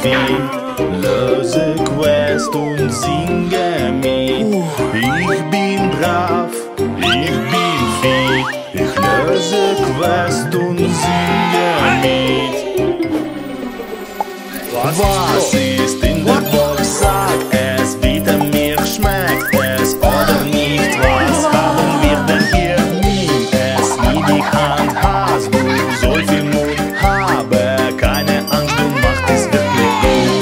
viel, löse Quest und singe mit. Ich bin brav, ich bin viel, ich löse Quest und singe mit. Was ist in der Box? Sag es, bitte, mir schmeckt es oder nicht? Was haben wir denn hier? Nimm es in die Hand, hast du so viel Mut? Habe keine Angst, du machst es wirklich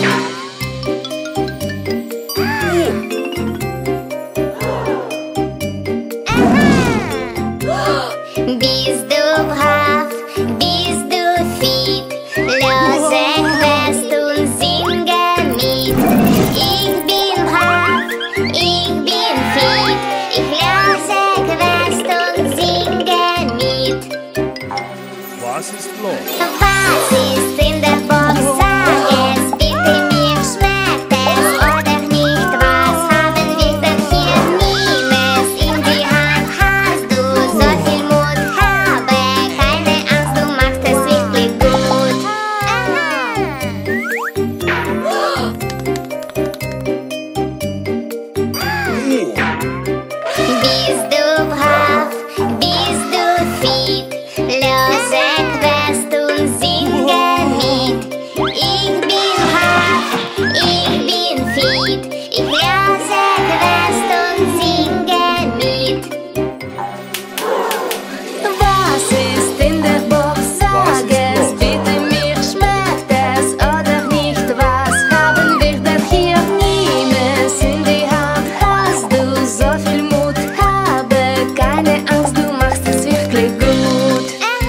gut. Bist du brav, bist du fit, löse Quest und singe mit. Ich bin brav, ich bin fit, ich löse Quest und singe mit. Was ist los? Was ist in der Box? Sag es, bitte, mir schmeckt es oder nicht? Was haben wir denn hier? Nimm es in die Hand, hast du so viel Mut? Habe keine Angst, du machst es wirklich gut. Bist du brav, bist du fit, löse Quest und singe mit. Ich bin brav, ich bin fit, ich löse Quest und singe mit. Was ist in der Box? Sag es, bitte, mir schmeckt es oder nicht? Was haben wir denn hier? Nimm es in die Hand, hast du so viel Mut? Habe keine Angst, du machst es wirklich gut.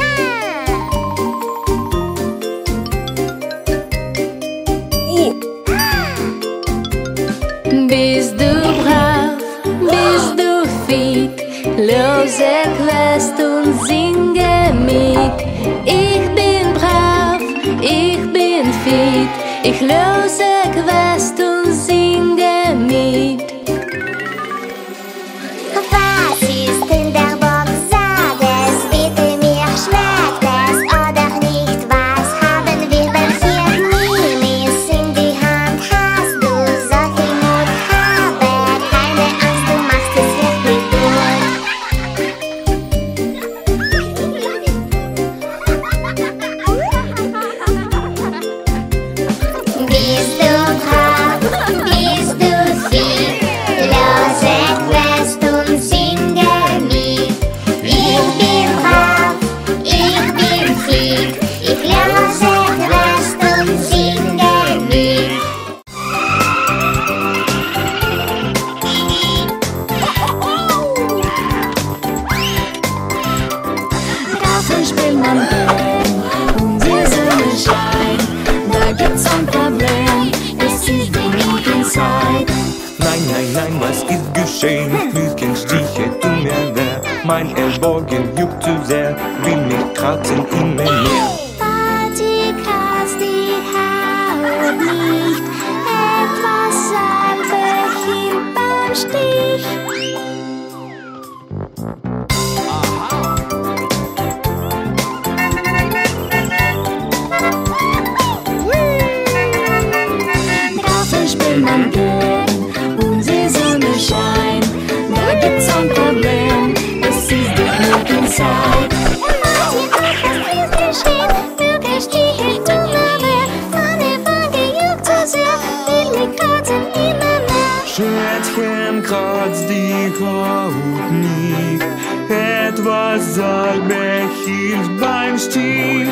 Bist du brav, bist du fit, löse Quest und singe mit. Ich bin brav, ich bin fit, ich löse Quest und singe mit. Was ist in der Box? Sag es, bitte, mir schmeckt es oder nicht? Was haben wir denn hier? Nimm es in die Hand, hast du so viel Mut? Habe keine Angst, du machst es wirklich gut. Bist du brav, bist du fit, löse Quest und singe mit. Ich bin brav, ich bin fit, ich löse Quest und singe mit. Draußen spielt man Bällen und die Sonne scheint. Da gibt's ein Problem, es ist genug Zeit. Nein, nein, nein, was ist geschehen? Mückenstiche tun mir weh. Mein Ellbogen juckt zu sehr, will mich kratzen immer mehr. Party kratzt die Haut nicht, etwas Salbe hin beim Stich. Draußen spielt man gern und die Sonne scheint. Da gibt's ein Problem, es ist genug Zeit. Was ist geschehen? Mückenstiche tun mir weh. Meine Wange juckt so sehr, will mich kratzen immer mehr. Schwärzchen kratzt die Haut nicht, etwas Salbe hilft beim Stich.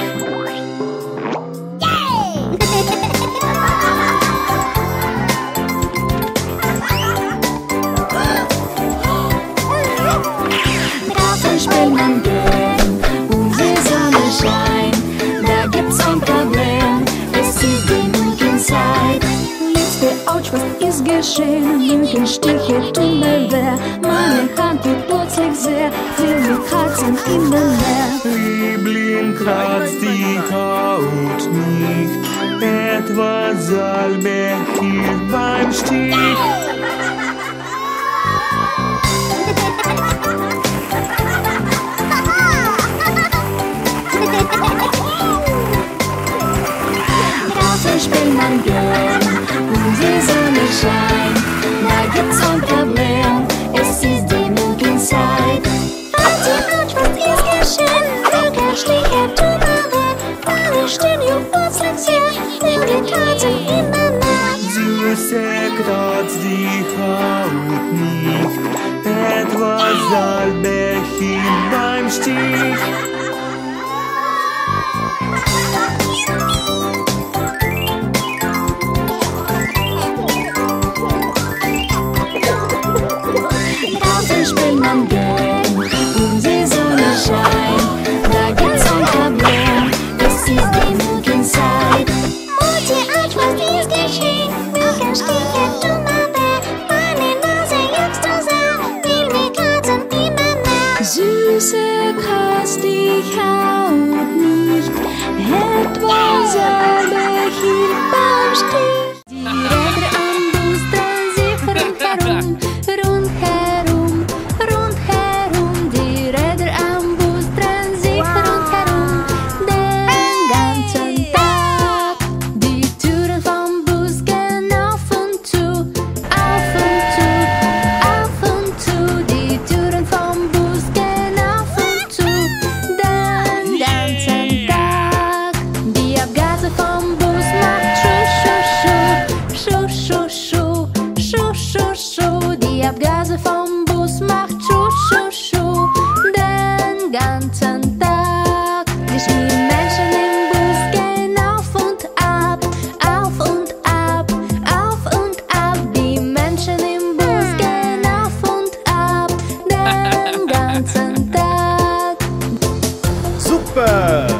Draußen spielt man gern und die Sonne scheint. Da gibt's ein Problem, es ist genug Zeit. Liebste Autsch, was ist geschehen? Mückenstiche tun mir weh. Meine Hand tut plötzlich sehr, will mich kratzen immer mehr. Liebling kratzt die Haut nicht, etwas Salbe hilft beim Stich. draußen spielt man gern und die Sonne scheint. Da gibt's ein Problem, es ist die Morgenzeit. Warte, was ist geschehen? Luca stieg er Tomate, alle stehen hier Wurzeln, nimm die Katzen immer nach. Süße kratzt die Haut nicht, etwas Salbechim beim Stich. Draußen spielt man gern und die Sonne scheint. Da gibt's ein Problem, es ist die Morgenzeit. Mutti, was ist geschehen? Luca stieg er Tomate, meine Nase juckst so sehr, will die Katzen immer nach. Süße kratzt die Haut nicht, etwas Salbechim beim Stich. Die Räder am Bus drehen sich rundherum, rundherum, rundherum. Die Räder am Bus drehen sich rundherum, den ganzen Tag. Die Türen vom Bus gehen auf und zu, auf und zu, auf und zu. Die Türen vom Bus gehen auf und zu, den ganzen Tag. Die Abgase vom Bus macht schu, schu, schu, schu, schu, schu, schu. Die Abgase vom Bus macht schu, schu, schu, den ganzen Tag. Die schmieren Menschen im Bus gehen auf und ab, auf und ab, auf und ab. Die Menschen im Bus gehen auf und ab, den ganzen Tag. Super!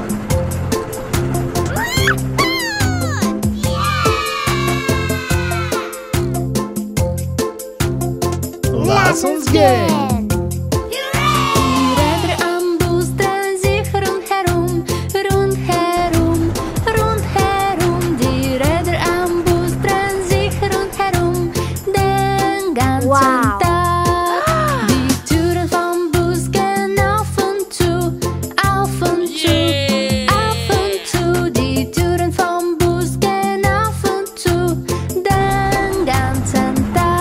Lass uns gehen! Die Räder am Bus drehen sich rundherum, rundherum, rundherum. Die Räder am Bus drehen sich rundherum, den ganzen Tag. Die Türen vom Bus gehen auf und zu, auf und zu, auf und zu. Die Türen vom Bus gehen auf und zu, den ganzen Tag.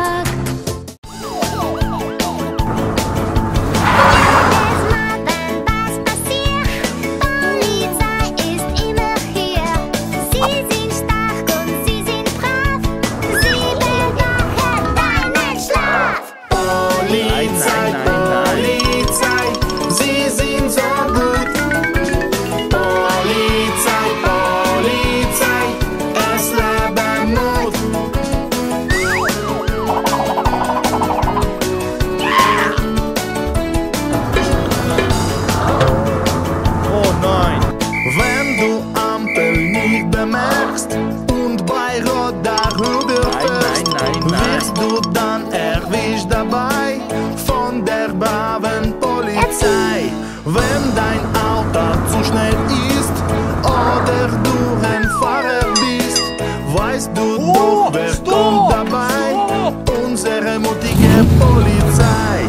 Und bei Rot darüber fährst, wirst du dann erwischt dabei von der braven Polizei. Wenn dein Auto zu schnell ist oder du ein Fahrer bist, weißt du doch, wer kommt dabei? Unsere mutige Polizei.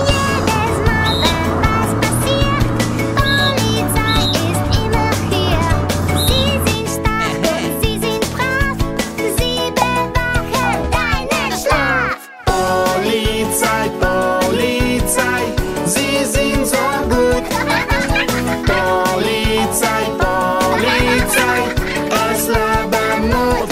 Polizei, Polizei, sie sind so gut. Polizei, Polizei, es lebe Mut.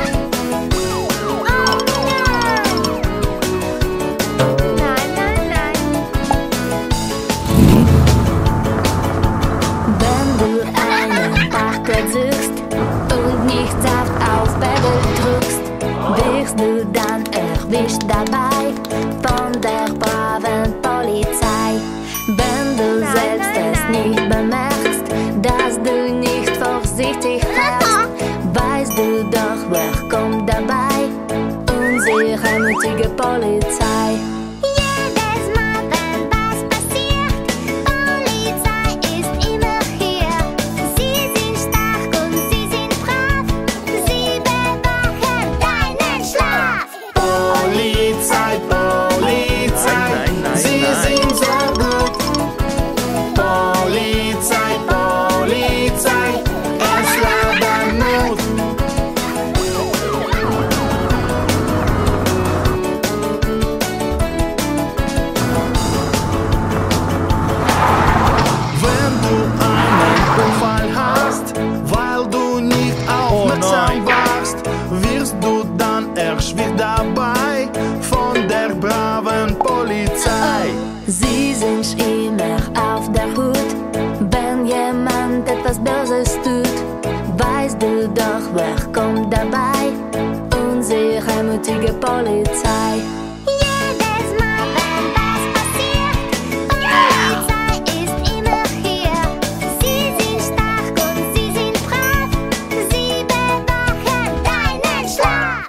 Wenn du einen Parkplatz suchst und nicht Saft auf Pedal drückst, wirst du dann erwischt dabei von der braven Polizei. Wenn du selbst es nicht bemerkst, dass du nicht vorsichtig fährst, weißt du doch, wer kommt dabei? Unsere mutige Polizei. Polizei, Polizei, sie sind so gut. Polizei, Polizei, es lebe Mut. kommt dabei unsere mutige Polizei. Jedes Mal, wenn was passiert, Polizei ist immer hier. Sie sind stark und sie sind brav, sie bewachen deinen Schlaf.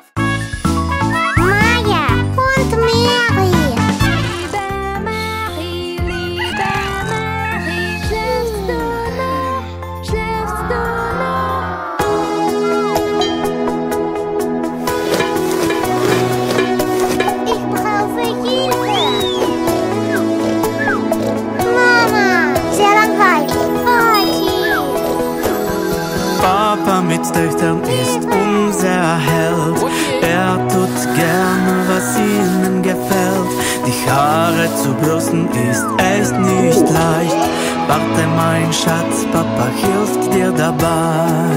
Maya und Mary. Liebe Marie, schläfst du noch? Schläfst du noch? Ich brauche Hilfe. Mama, sehr langweilig. Papa mit Töchtern ist unser Held. Er tut gerne, was ihnen gefällt. Die Haare zu bürsten ist echt nicht leicht. Warte, mein Schatz, Papa hilft dir dabei.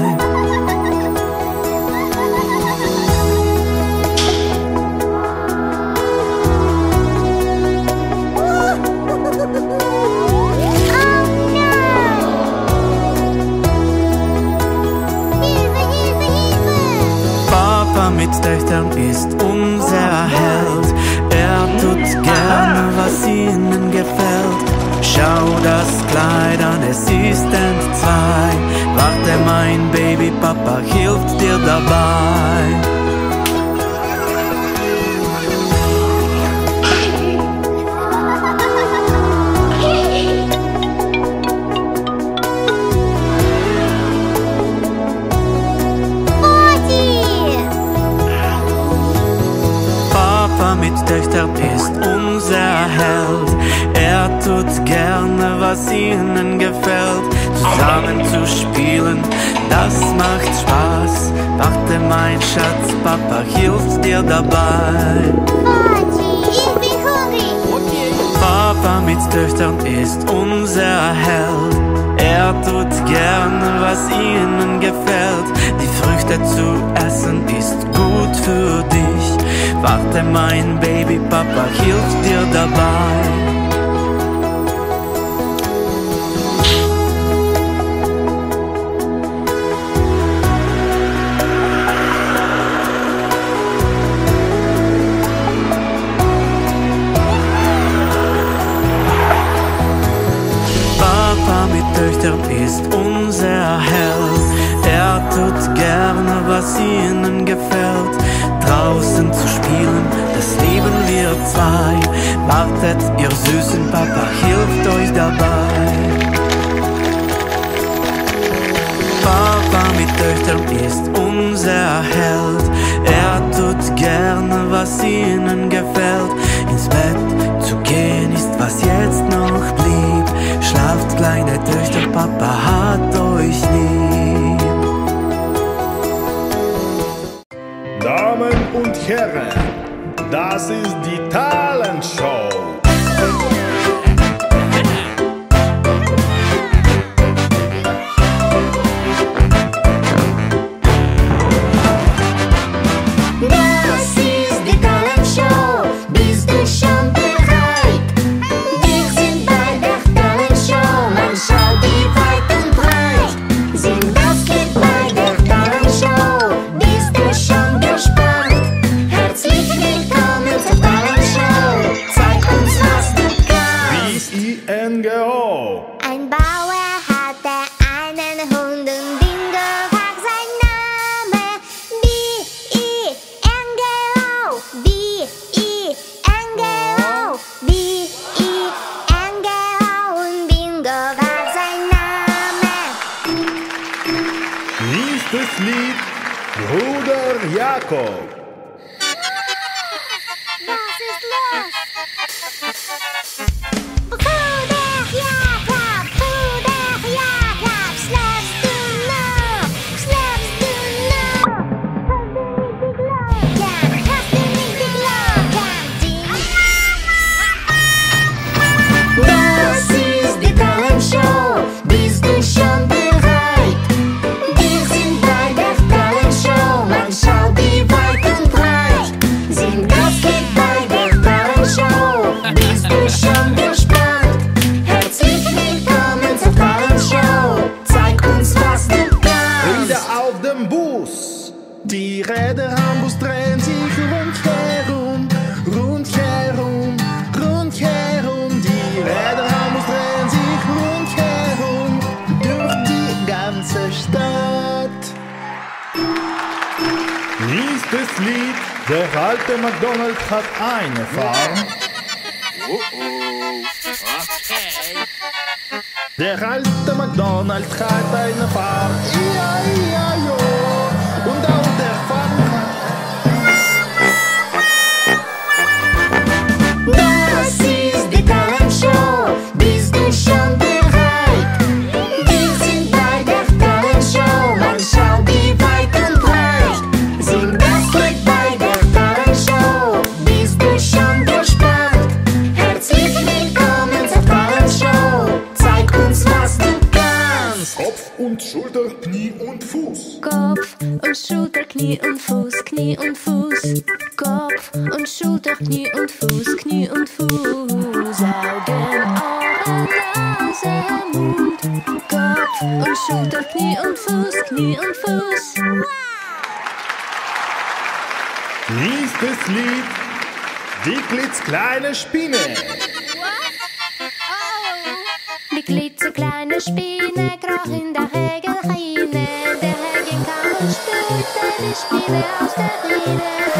Papa mit Töchtern ist unser Held. Er tut gerne, was ihnen gefällt. Schau das Kleid an, es ist entzwei. Warte, mein Baby, Papa hilft dir dabei. Papa mit Töchtern ist unser Held. Er tut gerne, was ihnen gefällt. Zusammen zu spielen, das macht Spaß. Warte, mein Schatz, Papa hilft dir dabei. Ich bin hungrig. Papa mit Töchtern ist unser Held. Er tut gerne, was ihnen gefällt. Die Früchte zu essen ist gut für dich. Warte, mein Baby, Papa hilft dir dabei. Papa mit Töchtern ist unser Held. Er tut gerne, was ihnen gefällt. Draußen zu spielen, das lieben wir zwei. Wartet, ihr süßen, Papa hilft euch dabei. Papa mit Töchtern ist unser Held. Er tut gerne, was ihnen gefällt. Ins Bett zu gehen ist, was jetzt noch blieb. Schlaft, kleine Töchter, Papa hat euch lieb. Damen und Herren, das ist die Talentshow. Das ist die Talentshow. Bist du schon bereit? Wir sind bei der Talentshow. Man schaut die weit und breit. Sing das Lied bei der Talentshow. Bist du schon gespannt? Herzlich willkommen zur Talentshow. Zeig uns, was du kannst. BINGO. Ein Bauer hatte einen Hund und Bingo war sein Name. B-I-N-G-O, B-I-N-G-O, B-I-N-G-O und Bingo war sein Name. Nächstes Lied, Bruder Jakob. Was ist los? Bruder Jakob, schläfst du noch? Schläfst du noch? Hast du nicht die Glocken? Das ist die Talentshow. Bist du schon bereit? Wir sind bei der Talentshow. Man schaut die weit und breit. Sing das Lied bei der Talentshow. Bist du Die Räder am Bus drehen sich rundherum, rundherum, rundherum. Die Räder am Bus drehen sich rundherum durch die ganze Stadt. Nächstes Lied. Der alte McDonald hat eine Farm. Der alte McDonald hat eine Farm. I-I-I-O. Und auf der Farm Das ist die Talentshow. Bist du schon bereit? Wir sind bei der Talentshow. Man schaut die weit und breit. Sing das Lied bei der Talentshow. Bist du schon gespannt? Herzlich willkommen zur Talentshow. Zeig uns, was du kannst. Kopf und Schulter, Knie und Fuß. Kopf und Schulter, Knie und Fuß, Knie und Fuß. Kopf und Schulter, Knie und Fuß, Knie und Fuß. Augen, Ohren, Nase, Mund. Kopf und Schulter, Knie und Fuß, Knie und Fuß. Nächstes Lied. Die klitzkleine Spinne. Die klitzekleine Spinne kroch in der Regenrinne. Der Regen kam und spülte die Spinne aus der Rinne.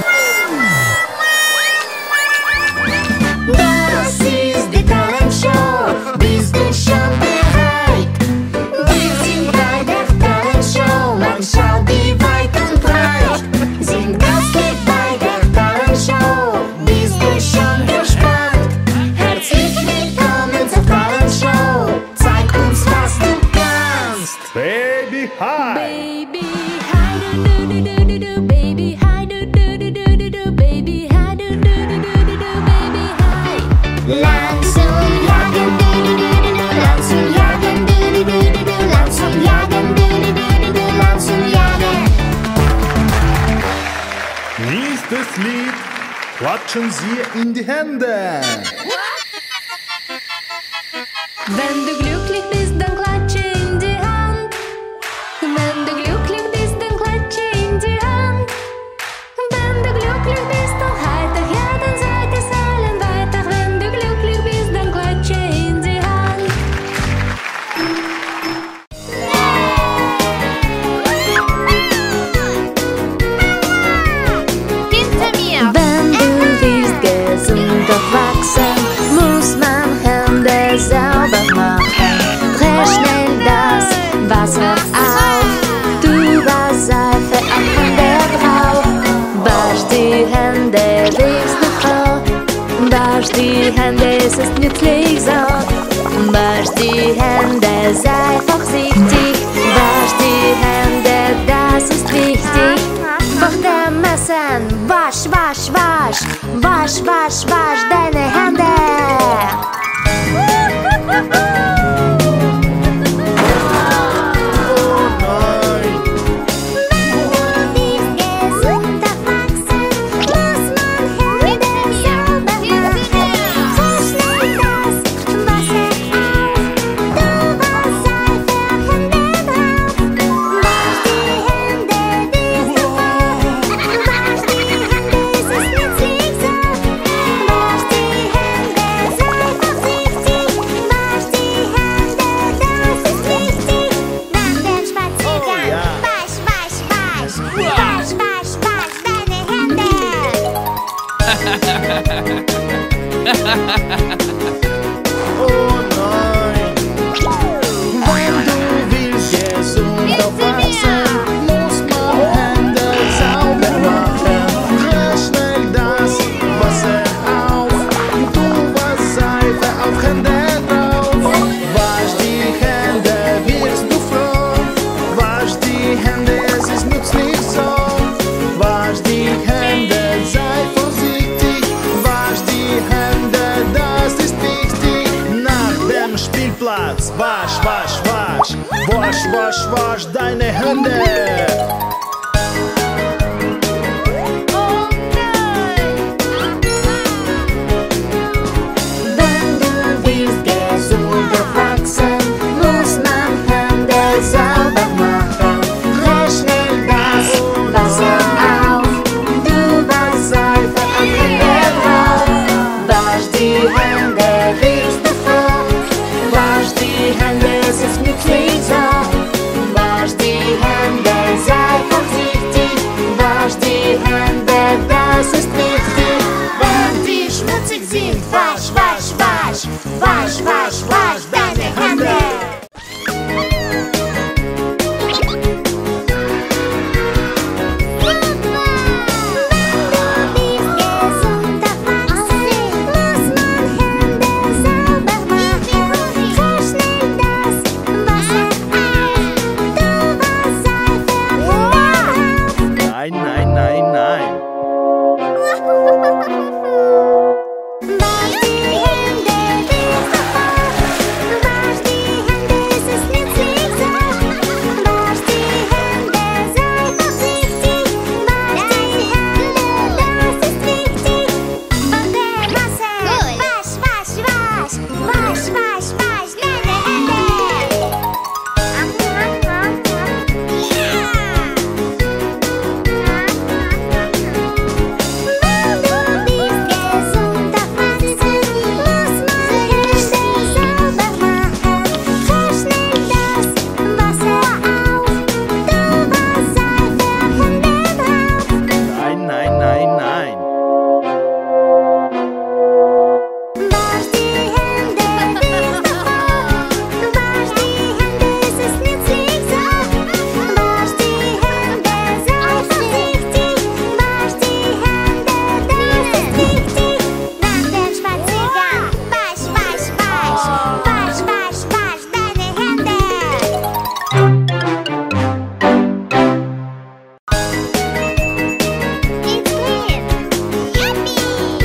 Das ist die Talentshow. Bist du schon bereit? Wir sind bei der Talentshow. Man schaut die weit und breit. Sing das Lied bei der Talentshow. Bist du schon gespannt? Herzlich willkommen zur Talentshow. Zeig uns, was du kannst. Baby High. Baby, hi do do do do do, baby, hi do do do do do, baby, hi do do do do do, baby, hi. Langsam jagen, langsam jagen, langsam jagen, langsam jagen. Nächstes Lied. Klatschen Sie in die Hände. Wenn du glücklich bist, dann klatsche in die Hand. Wenn du glücklich bist, dann klatsche in die Hand. Wenn du glücklich bist, dann heiter, ja, dann sag es allen weiter. Wenn du glücklich bist, dann klatsche in die Hand. Hinter mir! Wenn du willst gesund aufwachsen, muss man Hände sauber machen. Dreh schnell das Wasser auf, du warst Seife am Hände drauf. Wasch die Hände, willst du Frau? Wasch die Hände, es ist nützlich so. Wasch die Hände, sei vorsichtig. Wasch die Hände, das ist wichtig. Vor dem Essen, wasch, wasch, wasch. Wasch, wasch, wasch deine Hände. Oh nein. Wenn du willst gesund aufwachsen, muss man Hände sauber machen. Dreh schnell das Wasser auf, du warst Seife auf Hände drauf. Wasch die Hände, wirst du froh. Wasch die Hände, es ist nützlich so. Wasch die Hände, sei vorsichtig. Wasch die Hände, das ist wichtig. Nach dem Spielplatz, wasch, wasch, wasch. Wasch, wasch, wasch deine Hände. Wenn du willst gesund aufwachsen, muss man Hände sauber machen. Dreh schnell das Wasser nein, nein. Wasch die Hände, willst du vor? Wasch die Hände, es ist nützlich so. Wasch die Hände, sei vorsichtig. Wasch die Hände, das ist wichtig. Von der Masse, wasch, wasch, wasch. Wasch, wasch, wasch deine Hände. Wenn du willst gesund aufwachsen, muss man Hände sauber machen. Frisch schnell das Wasser auf, du warst Seife auf Hände drauf. Nein, nein, nein, nein. Wasch die Hände, willst du vor? Wasch die Hände, es ist nützlich so. Wasch die Hände, sei vorsichtig. Wasch die Hände, das ist wichtig. Nach dem Spaziergang, wasch, wasch, wasch. Wasch, wasch, wasch deine Hände. It's clean. Yummy.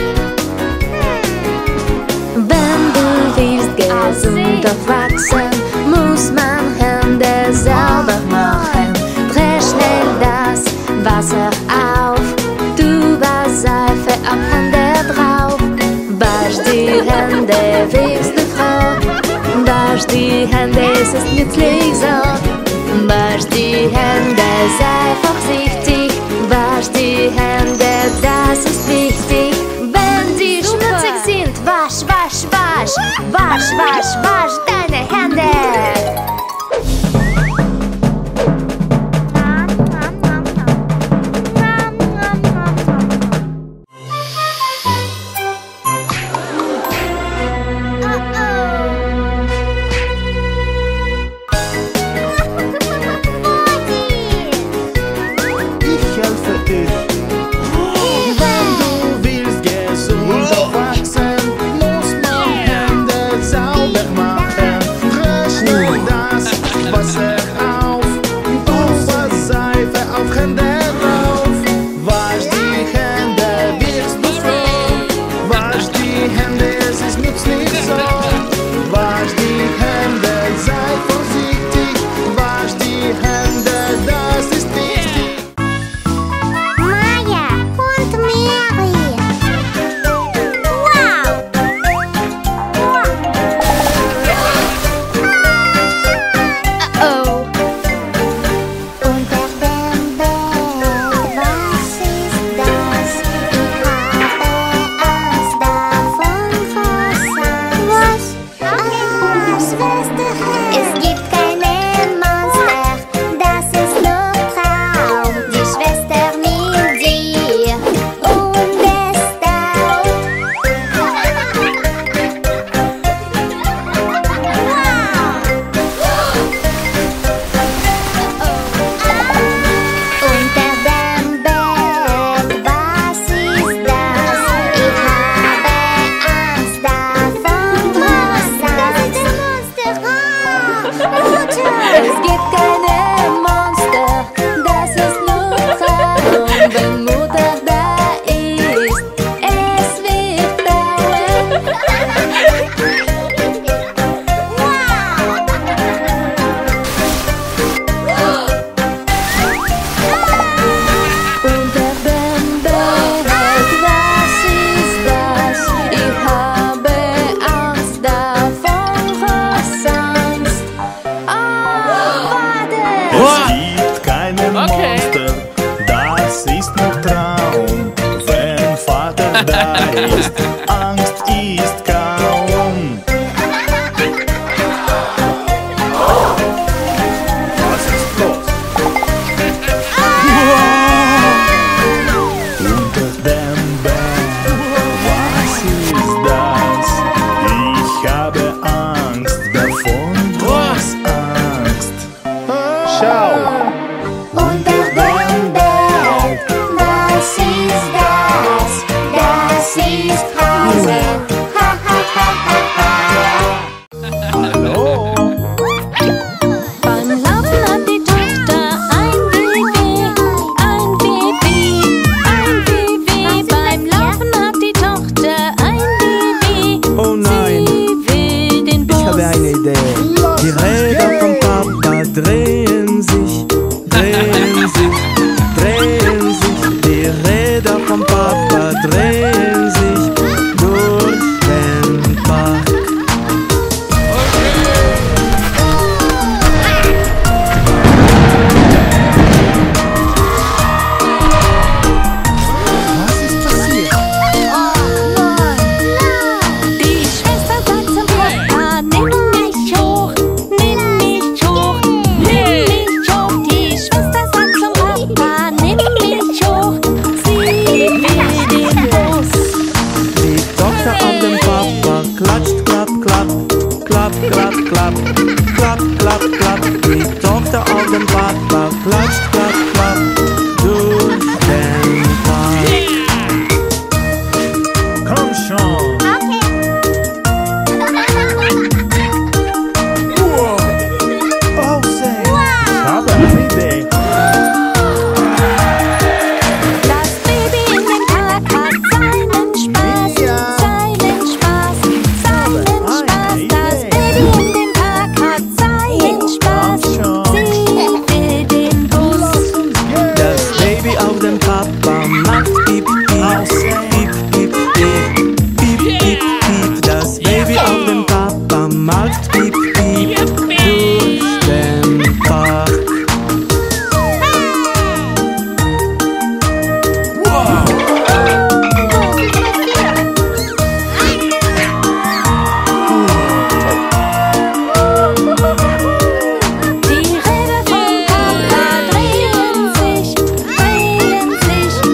Wenn du willst gesund aufwachsen, muss man Hände sauber machen. Dreh schnell das Wasser auf, du warst Seife auf Hände drauf. Wasch die Hände, willst du Frau? Wasch die Hände, es ist nützlich so. Wasch die Hände, sei vorsichtig. Wasch die Hände, das ist wichtig. Wenn sie schmutzig sind, wasch, wasch, wasch. Wasch, wasch, wasch deine Hände. Ich helfe dich. Wenn du willst gesund aufwachsen, muss man Hände sauber machen. Dreh schnell das Wasser auf, du warst Seife auf Hände drauf. Wasch die Hände, wirst du froh. Wasch die Hände, es ist nützlich so. Wasch die Hände, sei vorsichtig. Wasch die Hände, das ist wichtig. Maya und Mary. Wow! Oh, Unter dem Bett, was ist das? Ich habe Angst davon, Rosan. Was? Schwesterchen. Es gibt keine Monster, das ist nur Traum. Die Schwester mit dir und es dauert. Unter dem Bett, was ist das? Ich habe Angst davon, Rosan. es gibt keine Monster, das ist nur Traum. Wenn Mutter da ist, es wird dauern. Unter dem Bett, was ist das? Ich habe Angst davon, Angst. Warte! Es gibt keine Monster, das ist nur Traum. Wenn Vater da ist, Angst ist kaum. Was ist los? Unter dem Bett, was ist das? Ich habe Angst davon, groß Angst. Schau! Unter dem Bett, was ist das? Das ist Traum. Tochter auf dem Papa klatscht, klapp, klapp durch den Park. Komm schon. Oh, say. Ich habe eine Idee. Das Baby in dem Park hat seinen Spaß, seinen Spaß, seinen Spaß. Das Baby in dem Park hat seinen Spaß. Sie will den Bus. Das Baby auf dem Papa macht piep, piep, piep, piep, piep, piep, piep, piep. Das Baby auf dem Papa macht piep, piep durch den Park. Die Räder vom Papa drehen sich, drehen sich,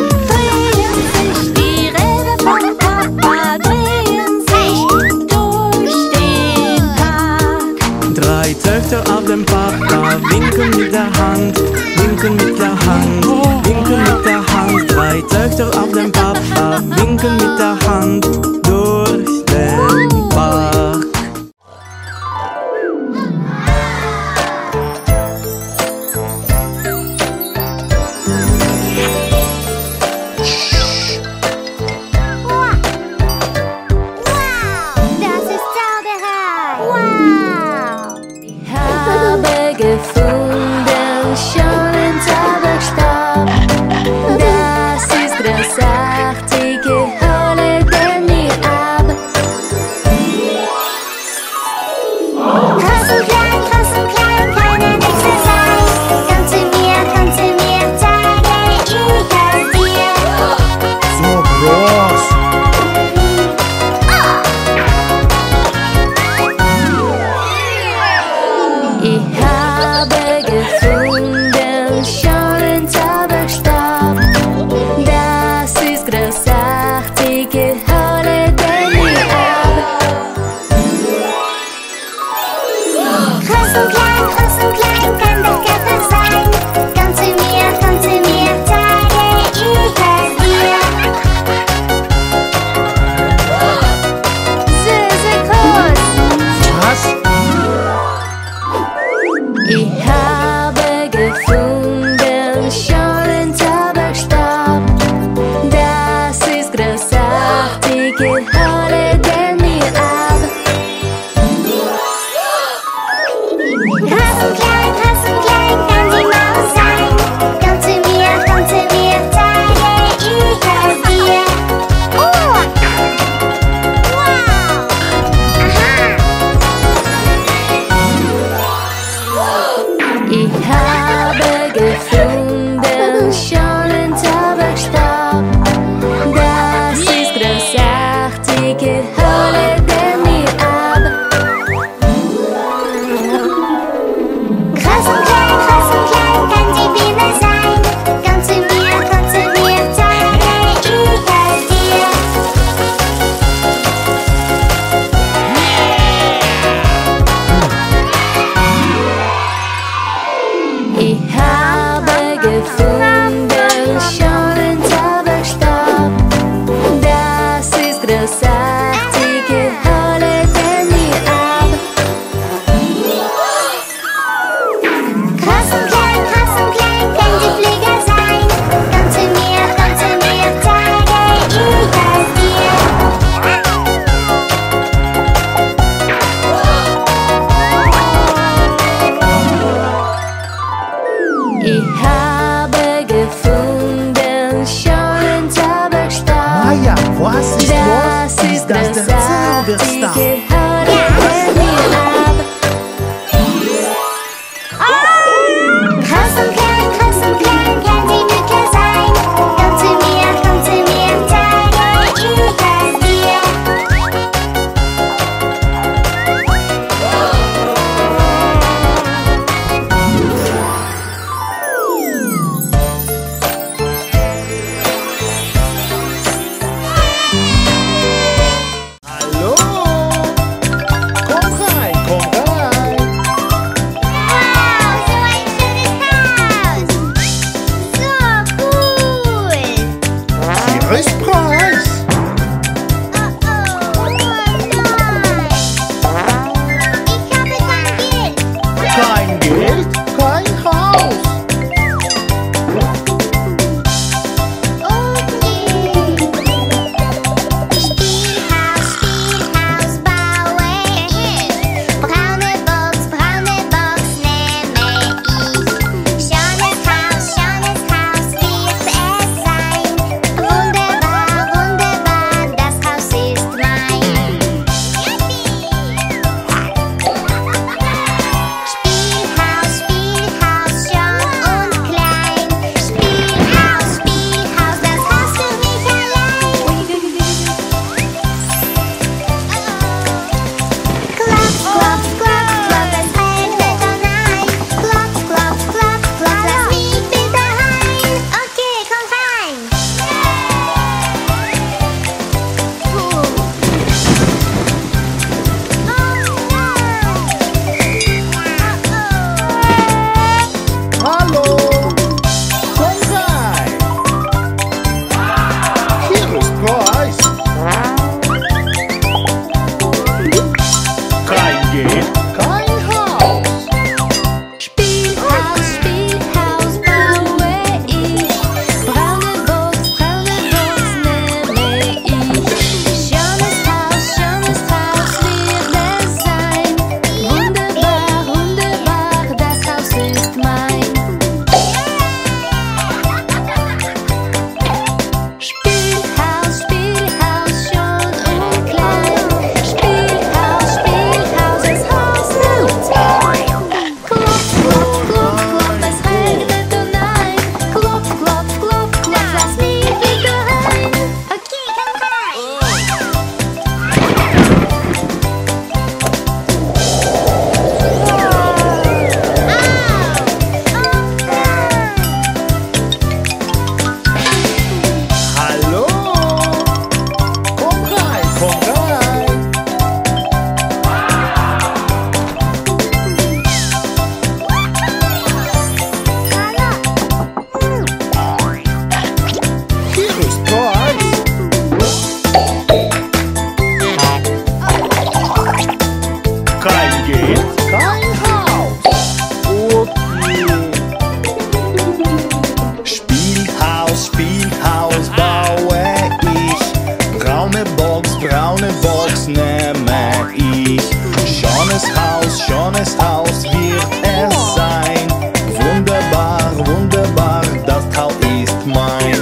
Spielhaus baue ich. Braune Box nehme ich. Schönes Haus wird es sein. Wunderbar, wunderbar, das Haus ist mein.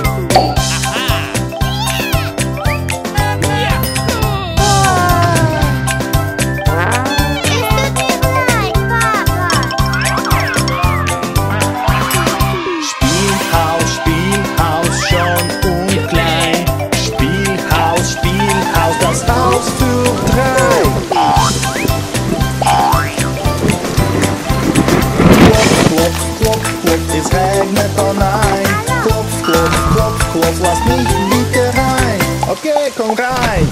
Es regnet, oh nein. Klopf, klopf, klopf, klopf, lass mich bitte rein. Okay, komm rein.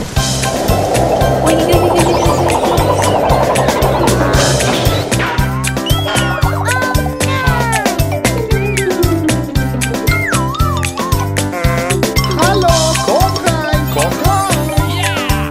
Hallo, komm rein, komm rein.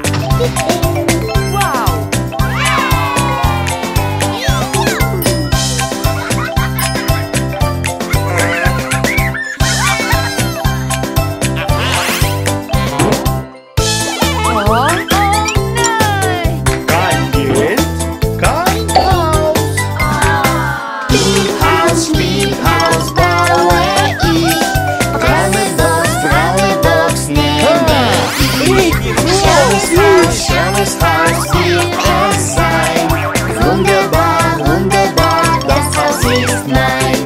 Spielhaus baue ich. Braune Box nehme ich. Schönes Haus wird es sein. Wunderbar, wunderbar, das Haus ist mein.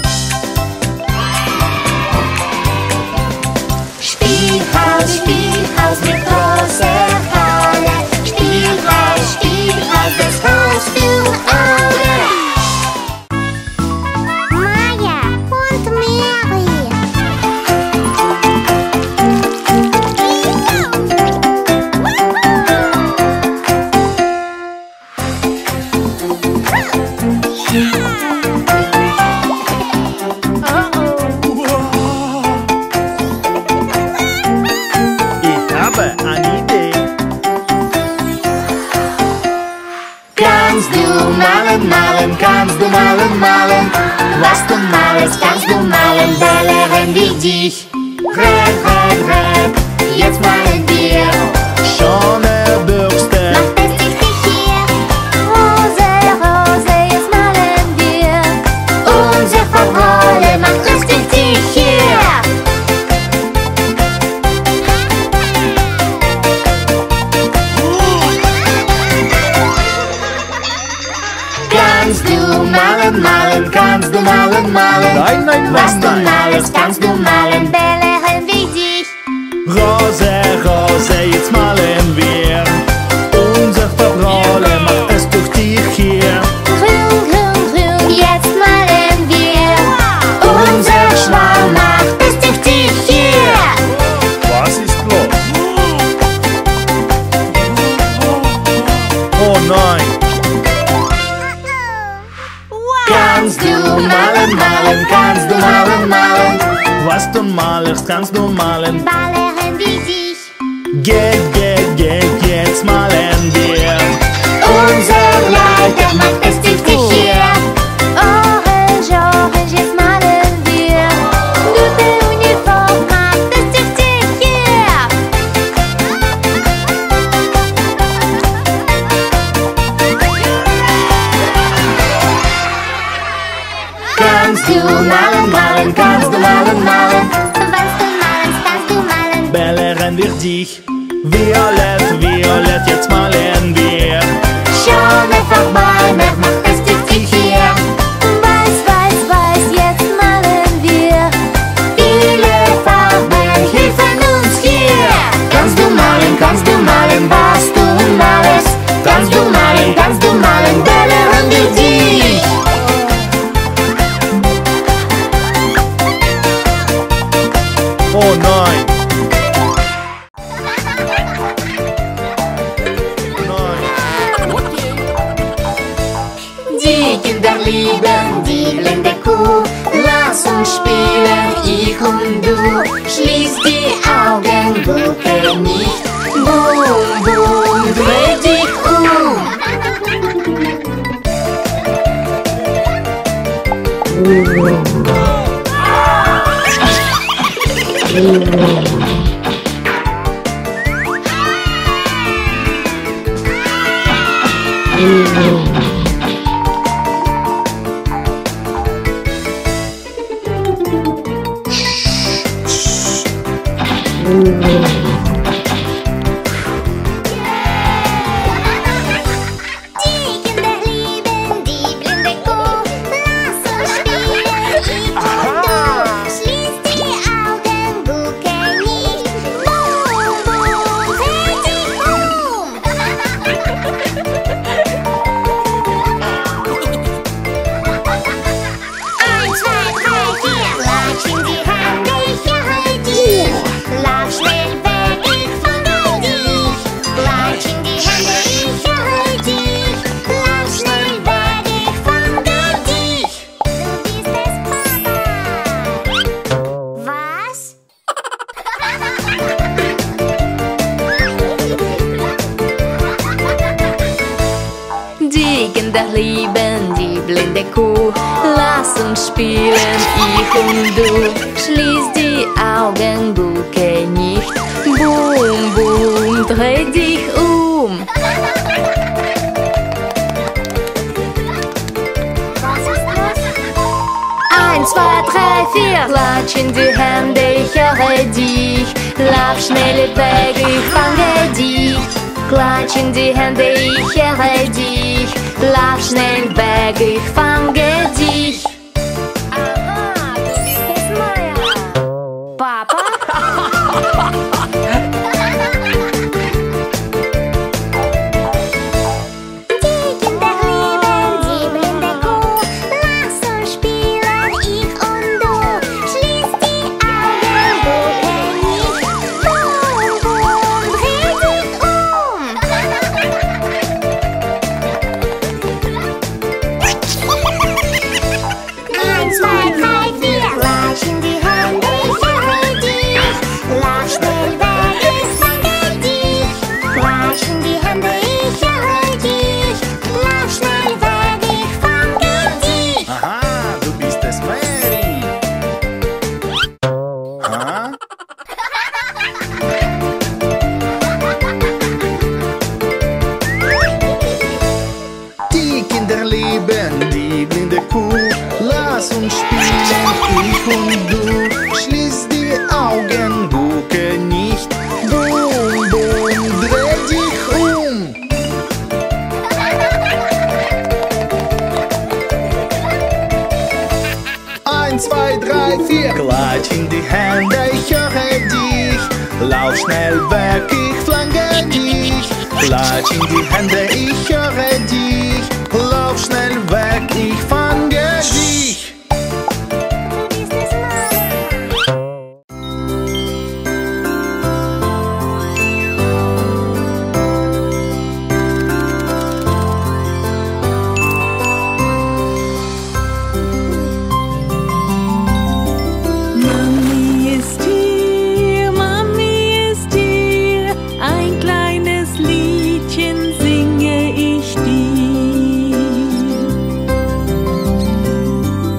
Spielhaus mit großer Halle. Spielhaus, das Haus für alle. Maya und Mary. Ich habe eine Idee. Kannst du malen? Was du malst, kannst du malen. Bälle wie dich. Red, jetzt malen wir. Schöne Bürste. Mach befestigt dich hier. Rose, jetzt malen wir. Unser Rolle macht lustig dich hier. Kannst du malen? Nein, Was du nein. malst, kannst du malen. Bälle wie dich. Rose, jetzt malen wir. Unser Rolle macht es durch dich hier. Grün, jetzt malen wir. Unser Schwarm macht es durch dich hier. Was ist los? Oh nein. Kannst du malen? Was du malst, kannst du malen. Bälle wie dich. Geht, jetzt malen wir. Unser Leiter macht es durch dich hier. Orange, jetzt malen wir. Gute Uniform macht es durch dich hier. Kannst du malen? Was du malst, kannst du malen. Bälle wir dich. Violett, jetzt malen wir. Schau mir vorbei, macht es durch dich hier. Weiß, jetzt malen wir. Viele Farben helfen uns hier. Kannst du malen, was du malst. Kannst du malen, Bälle wie dich. Oh nein. Die Kinder lieben die blinde Kuh. Lass uns spielen, ich und du. Schließ die Augen, gucke nicht. Boom, dreh dich um. Lieben die blinde Kuh, lass uns spielen, ich und du. Schließ die Augen, gucke nicht, boom, boom, dreh dich um. Eins, zwei, drei, vier, klatsch in die Hände, ich höre dich. Lauf schnell weg, ich fange dich. Klatsch in die Hände, ich höre dich. Lauf schnell weg, ich fange dich. Aha, du bist es, Maya. Papa? Die Kinder lieben die blinde Kuh. Lass uns spielen, ich und du. Schließ die Augen, gucke nicht. Boom, boom, dreh dich um. Eins, zwei, drei, vier. Klatsch in die Hände, ich höre dich. Lauf schnell weg, ich fange dich. Klatsch in die Hände, ich höre dich. Lauf schnell weg, ich fange dich. Aha, du bist es, Mary. Ha? Die Kinder lieben die blinde Kuh. Lass uns spielen, ich und du. Schließ die Augen, gucke nicht. Boom, boom, dreh dich um. Eins, zwei, drei, vier. Klatsch in die Hände, ich höre dich. Lauf schnell weg, ich flanke dich. Klatsch in die Hände, ich höre dich. Lauf schnell weg, ich fange dich. Du bist es, Maya. Mami ist hier, ein kleines Liedchen singe ich dir.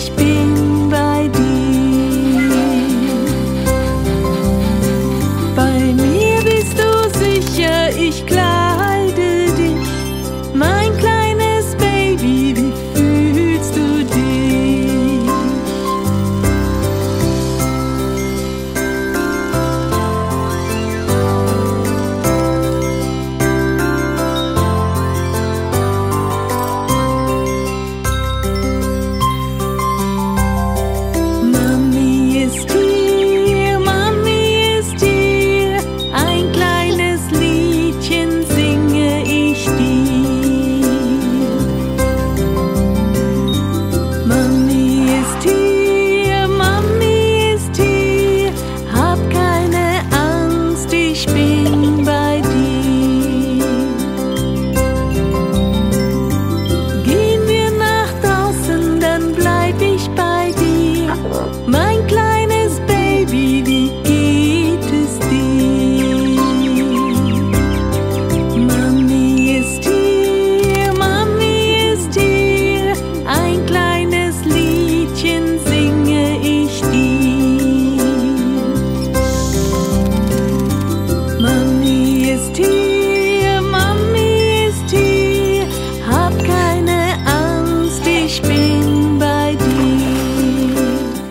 ich bin bei dir. Bei mir bist du sicher, ich kleide dich. Mein kleines Baby, wie fühlst du dich? Mami ist hier, ein kleines Liedchen singe ich dir. Mami ist hier, hab keine Angst, ich bin bei dir. Gehen wir nach draußen, dann bleib ich bei dir. Mein kleines Baby, wie geht es dir? Mami ist hier, ein kleines Liedchen singe ich dir. Mami ist hier, hab keine Angst, ich bin bei dir.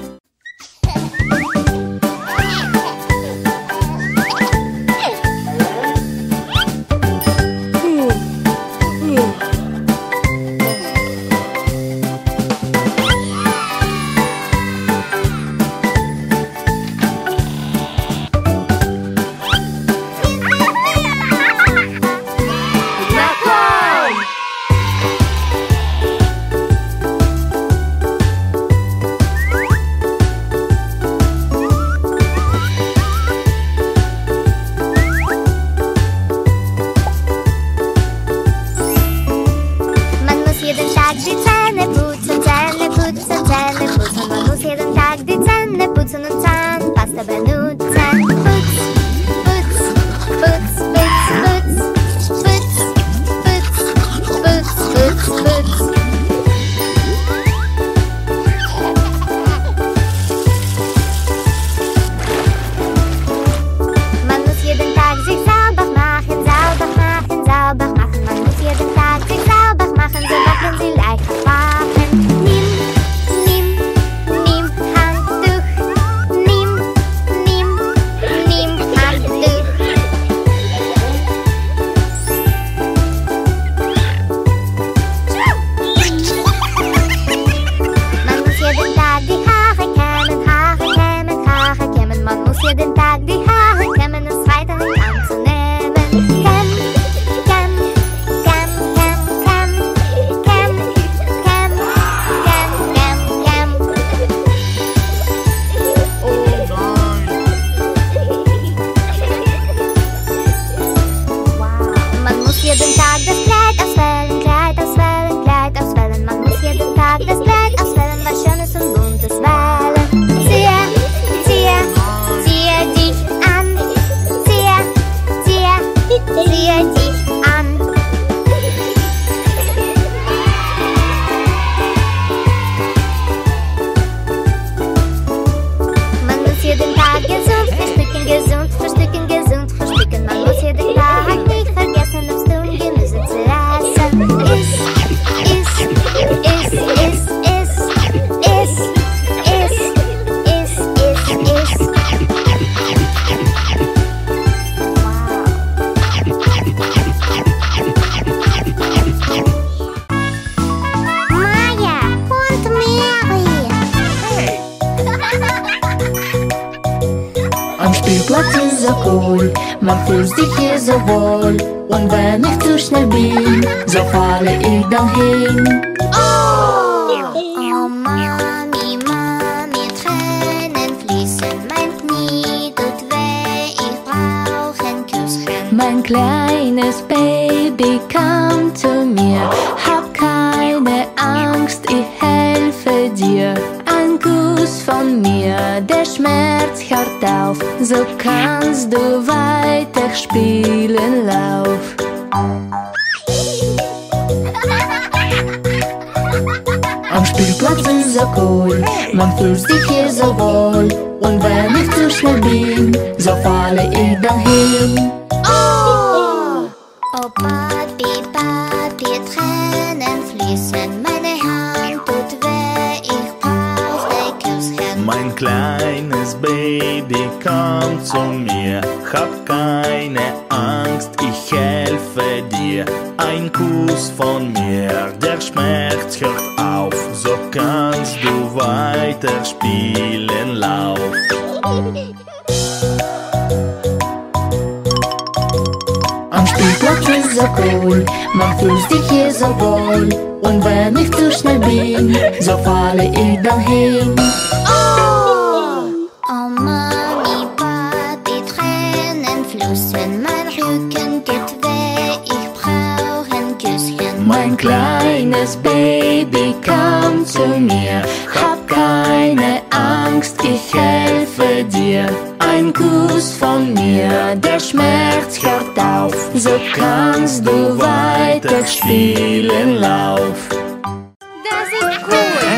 Man muss jeden Tag die Zähne putzen, Zähne putzen, Zähne putzen. Man muss jeden Tag die Zähne putzen und Zahnpasta benutzen. Putz, putz, putz, putz, putz, putz, putz, putz, putz, putz. Man muss jeden Tag sich sauber machen, sauber machen, sauber machen. Man muss jeden Tag sich sauber machen, so wachsen sie leicht wachen. Nimm Handtuch, nimm Handtuch. Man muss jeden Tag die Haare kämmen, Haare kämmen. Man muss jeden Tag die Haare kämmen, es weiterhin anzunehmen. Kämm, kämm, kämm, kämm, kämm, kämm, kämm, kämm, kämm, kämm. Man muss jeden Tag das Kleid auswählen, Kleid auswählen, Kleid auswählen. Man muss jeden Tag das Kleid auswählen, was Schönes und Buntes wählen. Ziehe dich an, ziehe dich an. Man muss jeden Tag gesund frühstücken, gesund frühstücken, gesund frühstücken. Man muss jeden Tag nicht vergessen, Obst und Gemüse zu essen. Maya und Mary. Am Spielplatz ist so cool, man fühlt sich hier so wohl. Und wenn ich zu schnell bin, so falle ich dann hin. Oh Mami, Tränen fließen, mein Knie tut weh, ich brauch ein Küsschen. Mein kleines Baby, komm zu mir, hab keine Angst, ich helfe dir. Ein Kuss von mir, der Schmerz hört auf, so kannst du weiter spielen, lauf. Spielplatz ist so cool, man fühlt sich hier so wohl. Und wenn ich zu schnell bin, so falle ich dann hin. Oh, Papi, Papi, Tränen fließen, meine Hand tut weh, ich brauch dein Küsschen. Mein kleines Baby, komm zu mir, hab keine Angst, ich helfe dir. Ein Kuss von mir, der Schmerz hört auf, so kannst du weiter spielen, lauf. Am Spielplatz ist so cool, man fühlt sich hier so wohl. Und wenn ich zu schnell bin, so falle ich dann hin. Oh, Mami, Papi, Tränen fließen, mein Rücken tut weh, ich brauch ein Küsschen. Mein kleines Baby, komm zu mir, hab keine Angst, ich helfe dir. Ein Kuss von mir, der Schmerz hört auf, so kannst du weiter spielen, lauf. Das ist cool.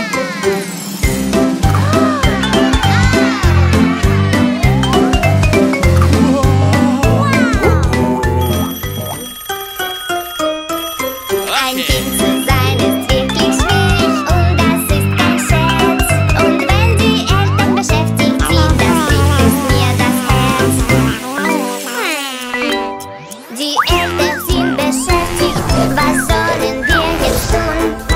Ein Kind zu sein ist wirklich schwierig und das ist kein Scherz. Und wenn die Eltern beschäftigt sind, das bricht es mir das Herz. Die Eltern sind beschäftigt, was sollen wir jetzt tun?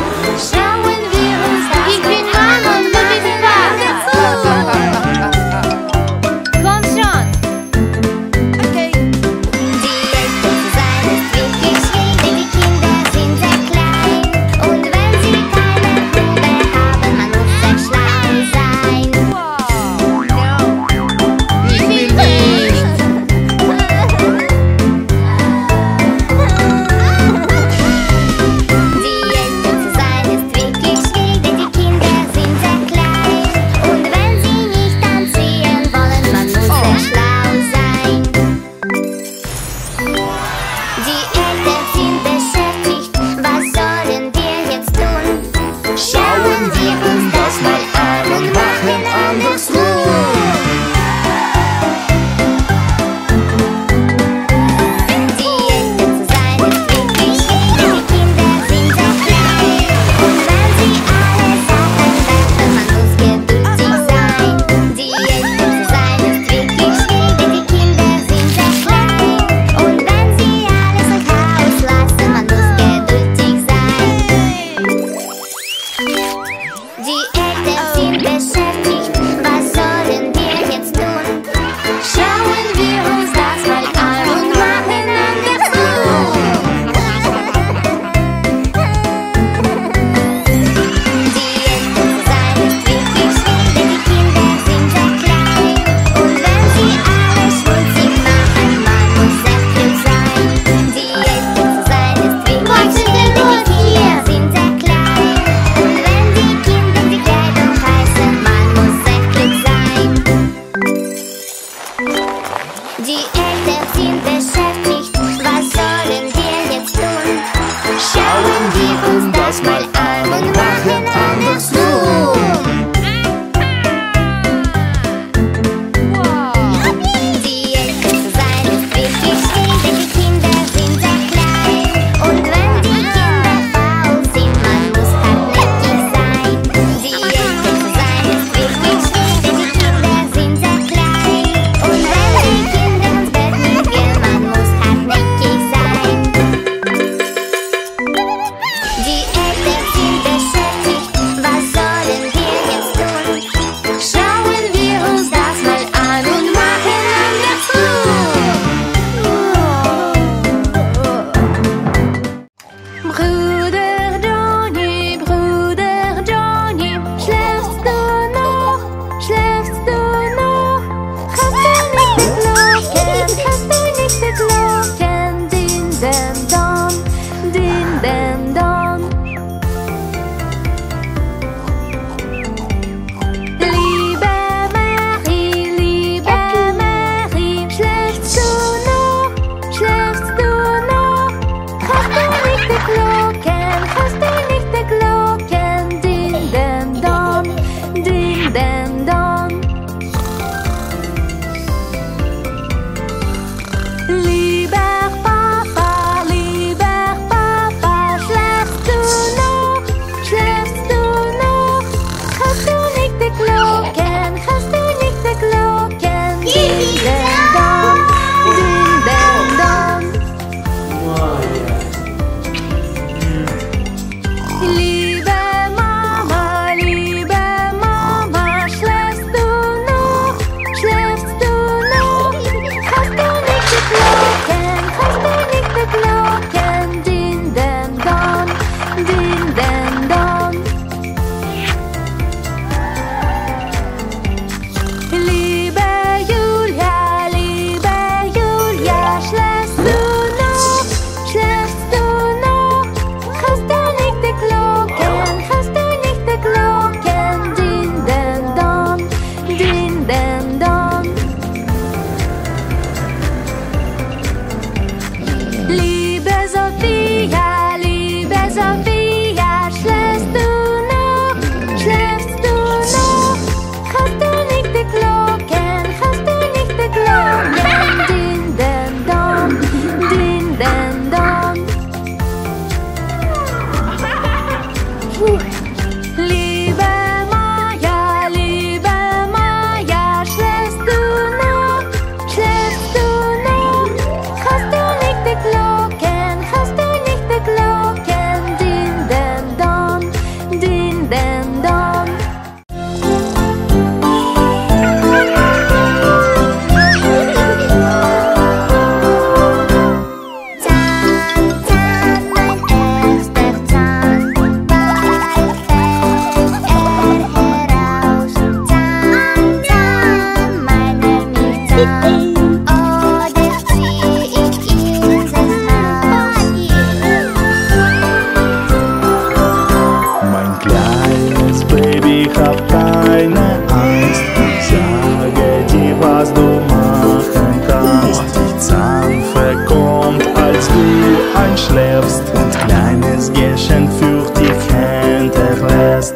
ich hab keine Angst. Sage dir, was du machen kannst. Die Zahnfe kommt, als du einschläfst und kleines Geschenk für dich hinterlässt.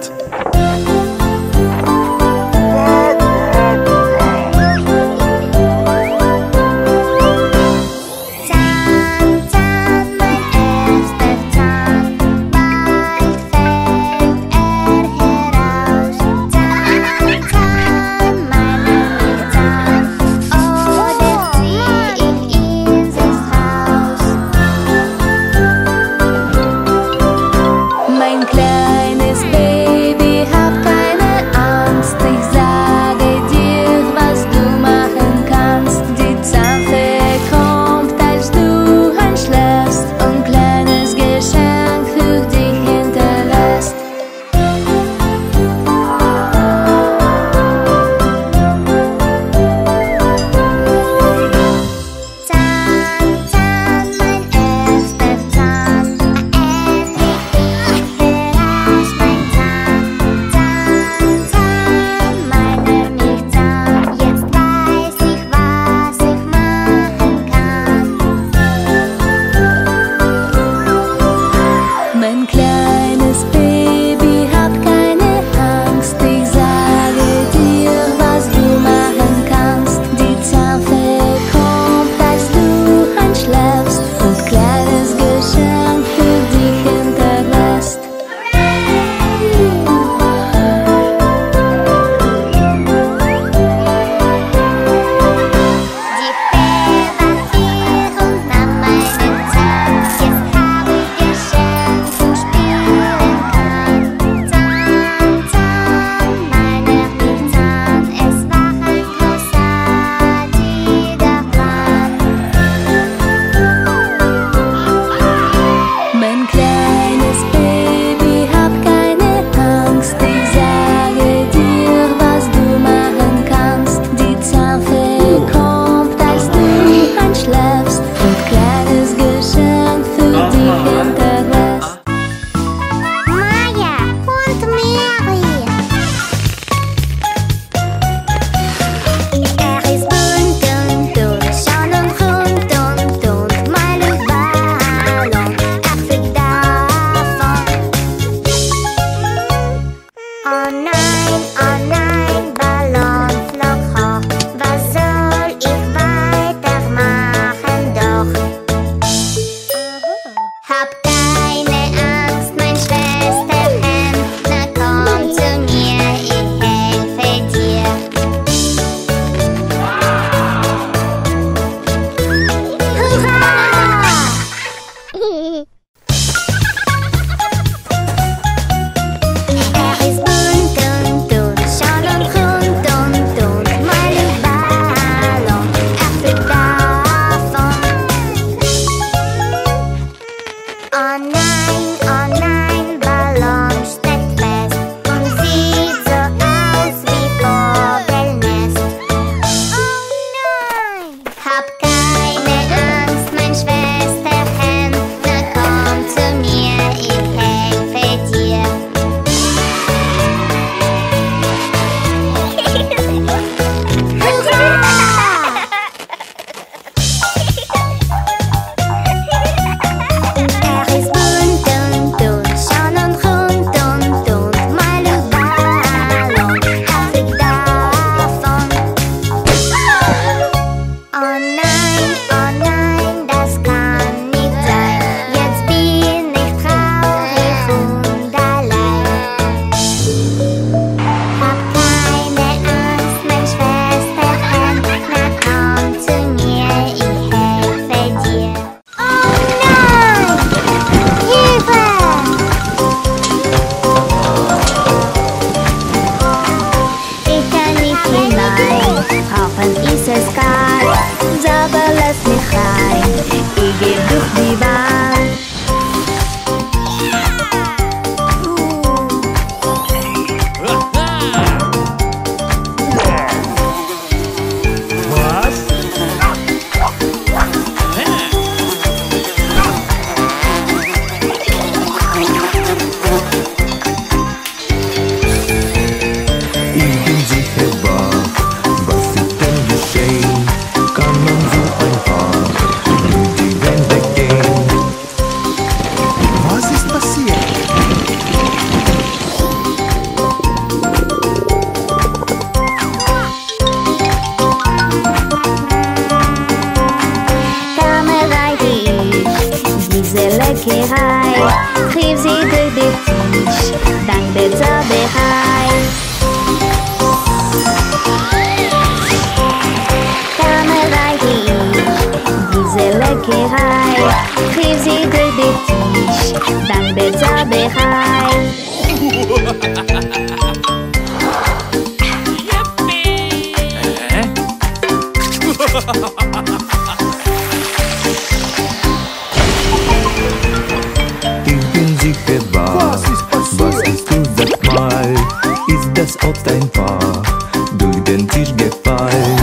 Zahn, Zahn, mein erster Zahn, bald fällt er heraus. Zahn, Bäckerei. Trieb sie durch den Tisch, dann Pizza-Bäckerei. Ich bin sicher was ist du, sag mal? Ist das Obst einfach durch den Tisch gefallen?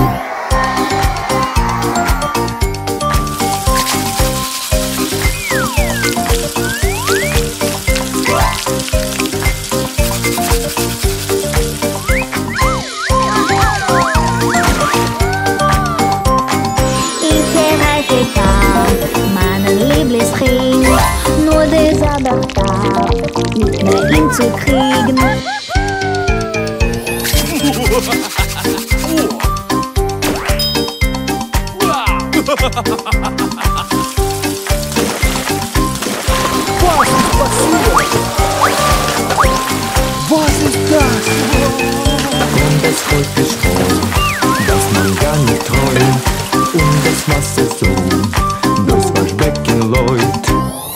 Meinen Lieblingsring, nur dieser Bergtag nicht mehr ihn zu kriegen. Was ist das? Und es heute schon, dass man gar nicht träumt. Und das Wasser so durchs Waschbecken läuft.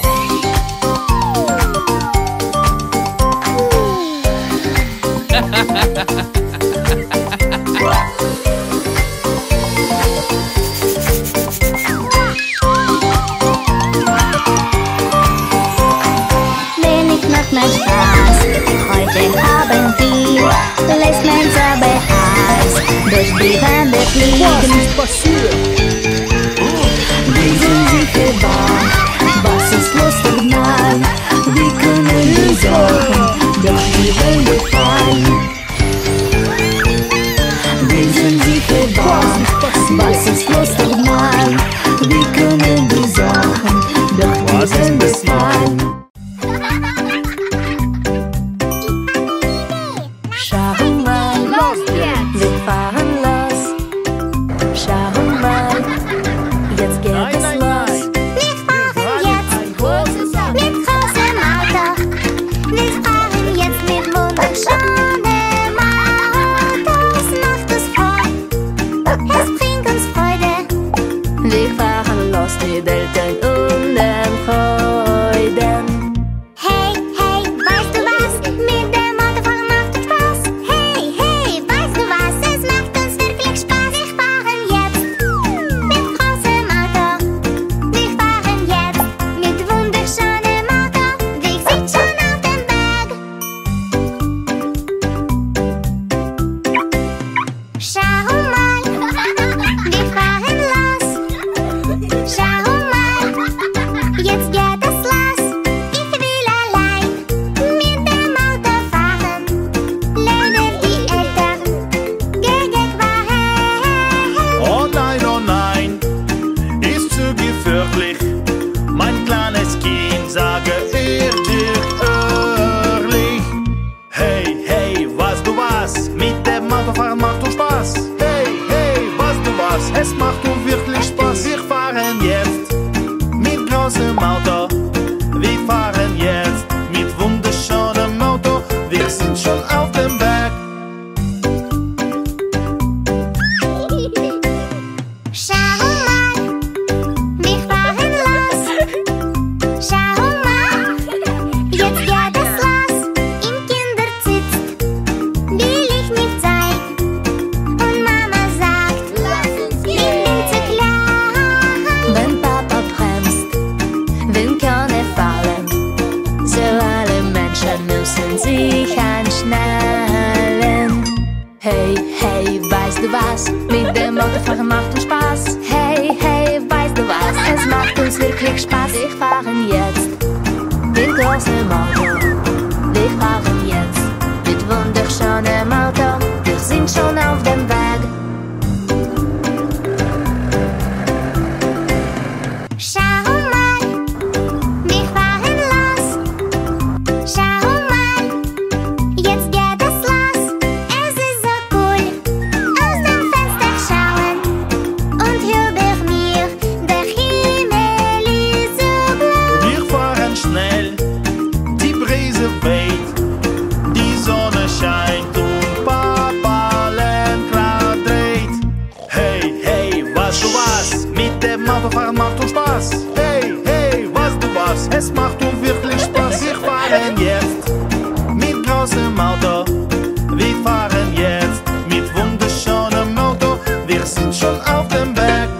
Wenig macht mir Spaß, heute haben wir, lässt mein Zauberhaus durch die Wände fliegen. Wir sind sicher wahr, was ist lustig nah, wir können die Sachen durch die Wände fallen. Wir sind sicher wahr, was ist lustig nah, wir können die Sachen durch die Wände fallen. Schau mal, wir fahren los. Schau mal, jetzt geht es los. Wir fahren jetzt mit großem Auto. Wir fahren jetzt mit wunderschönem Auto. Es macht uns Freude, es bringt uns Freude. Wir fahren los mit Eltern und den Freuden. Hey, hey, weißt du was? Mit dem Autofahren macht uns Spaß. Hey, hey, weißt du was? Es macht uns wirklich Spaß. Wir fahren jetzt mit großem Auto. Wir fahren jetzt mit wunderschönem Auto. Wir sind schon auf dem Weg. Schau mal, wir fahren los. Schau mal, jetzt geht es los. Ich will allein mit dem Auto fahren. Lernen die Eltern gegen Wahrheit. Oh nein, ist zu gefährlich. Mein kleines Kind, sage ich dir ehrlich. Hey, hey, weißt du was? Mit dem Autofahren macht du Spaß. Hey, hey, weißt du was? Es macht du wirklich Spaß. Wir fahren jetzt mit großem Auto. Wir fahren jetzt mit wunderschönem Auto. Wir sind schon auf dem Weg. Schau mal, wir fahren los. Schau mal, jetzt geht es los. Im Kindersitz will ich nicht sein. Und Mama sagt, ich bin zu klein. Wenn Papa bremst, will keine fallen. So alle Menschen müssen sich anschnallen. Hey, hey, weißt du was? Mit dem Autofahren macht uns Spaß. Hey, hey, weißt du was? Es macht uns wirklich Spaß. Wir fahren jetzt mit großem Auto. Wir fahren jetzt mit wunderschönem Auto. Wir sind schon auf dem Weg. Schau mal, wir fahren los. Schau mal, jetzt geht es los. Es ist so cool, aus dem Fenster schauen. Und über mir, der Himmel ist so blau. Wir fahren schnell, die Brise weht, die Sonne scheint und Papa Lenkrad dreht. Hey, hey, weißt du was? Mit dem Autofahren macht uns Spaß. Es macht uns wirklich Spaß. Wir fahren jetzt mit großem Auto. Wir fahren jetzt mit wunderschönem Auto. Wir sind schon auf dem Weg.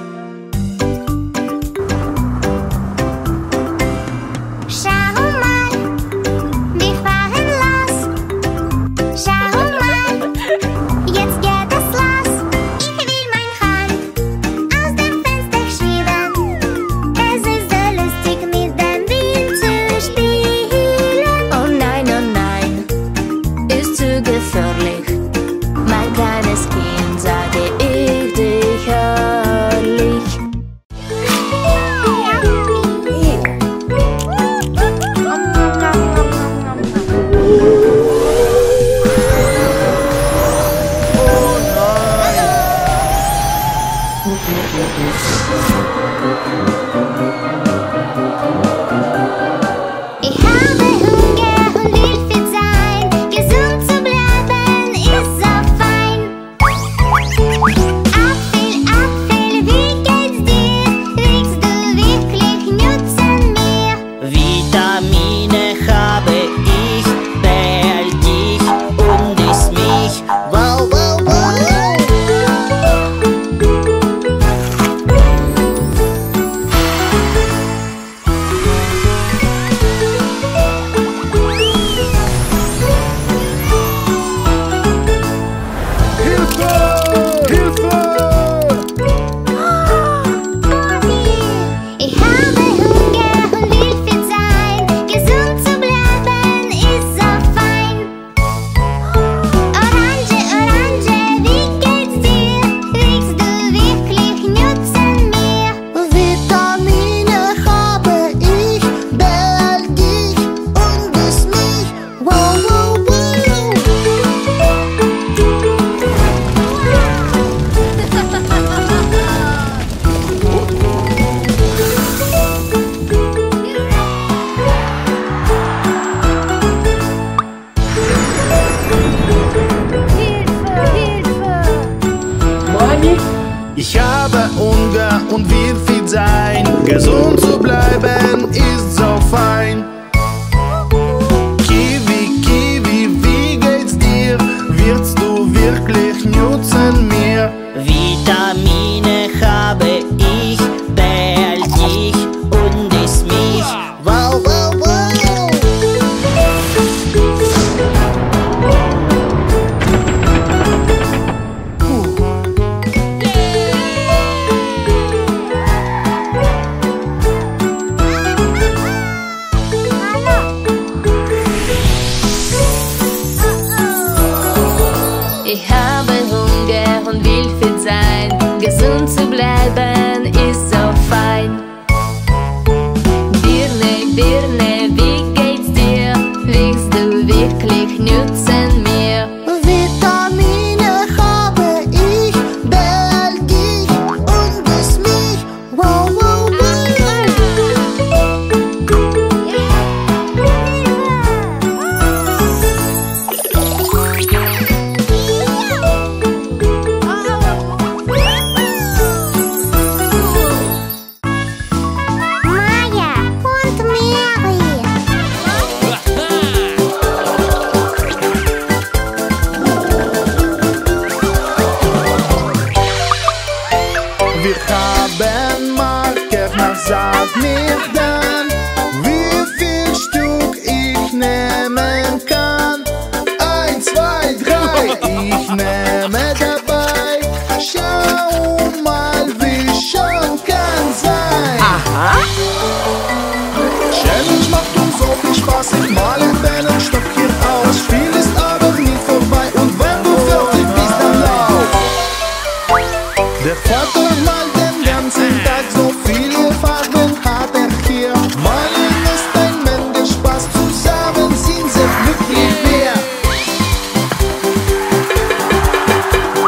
Schau mal, wir fahren los. Schau mal, jetzt geht es los. Ich will mein Hand aus dem Fenster schieben. Es ist so lustig, mit dem Wind zu spielen. Oh nein, ist zu gefährlich. Mein kleines Kind, sage ich dich ehrlich. Ich habe Hunger und will fit sein. Gesund zu bleiben ist so fein. Apfel, Apfel, wie geht's dir? Willst du wirklich nützen mir? Vitamine habe ich, behält dich und ist mich. Wow, wow, wow. Hilfe! Hilfe! Ich habe Hunger und will fit sein. Gesund zu bleiben ist so fein. Orange, Orange, wie geht's dir? Willst du wirklich nützen mir? Vitamine habe ich, behält dich und ist mich. Wow, wow, Ich habe Hunger und will fit sein. Gesund zu bleiben ist so fein. Kiwi, Kiwi, wie geht's dir? Willst du wirklich nützen mir? Vitamine habe ich, behält dich und ist mich. Wow, wow, wow. Ich habe Hunger und will fit sein. Gesund zu bleiben ist so fein. Birne, Birne, wie geht's dir? Willst du wirklich nützen mir? Vitamine habe ich, behält dich und ist mich. Wow, wow, Maya und Mary. Wir haben Marker, na sag mir dann, wie viel Stück ich nehmen kann. 1, 2, 3, ich nehme dabei. Schau mal, wie schön kann sein. Challenge macht uns so viel Spaß, ich male deinen Stock hier aus. Spiel ist aber nie vorbei und wenn du fertig bist, dann lauf. Der Vater malt den ganzen Tag, so viele Farben hat er hier. Malen ist ein Menge Spaß, zusammen sind sie glücklich wir.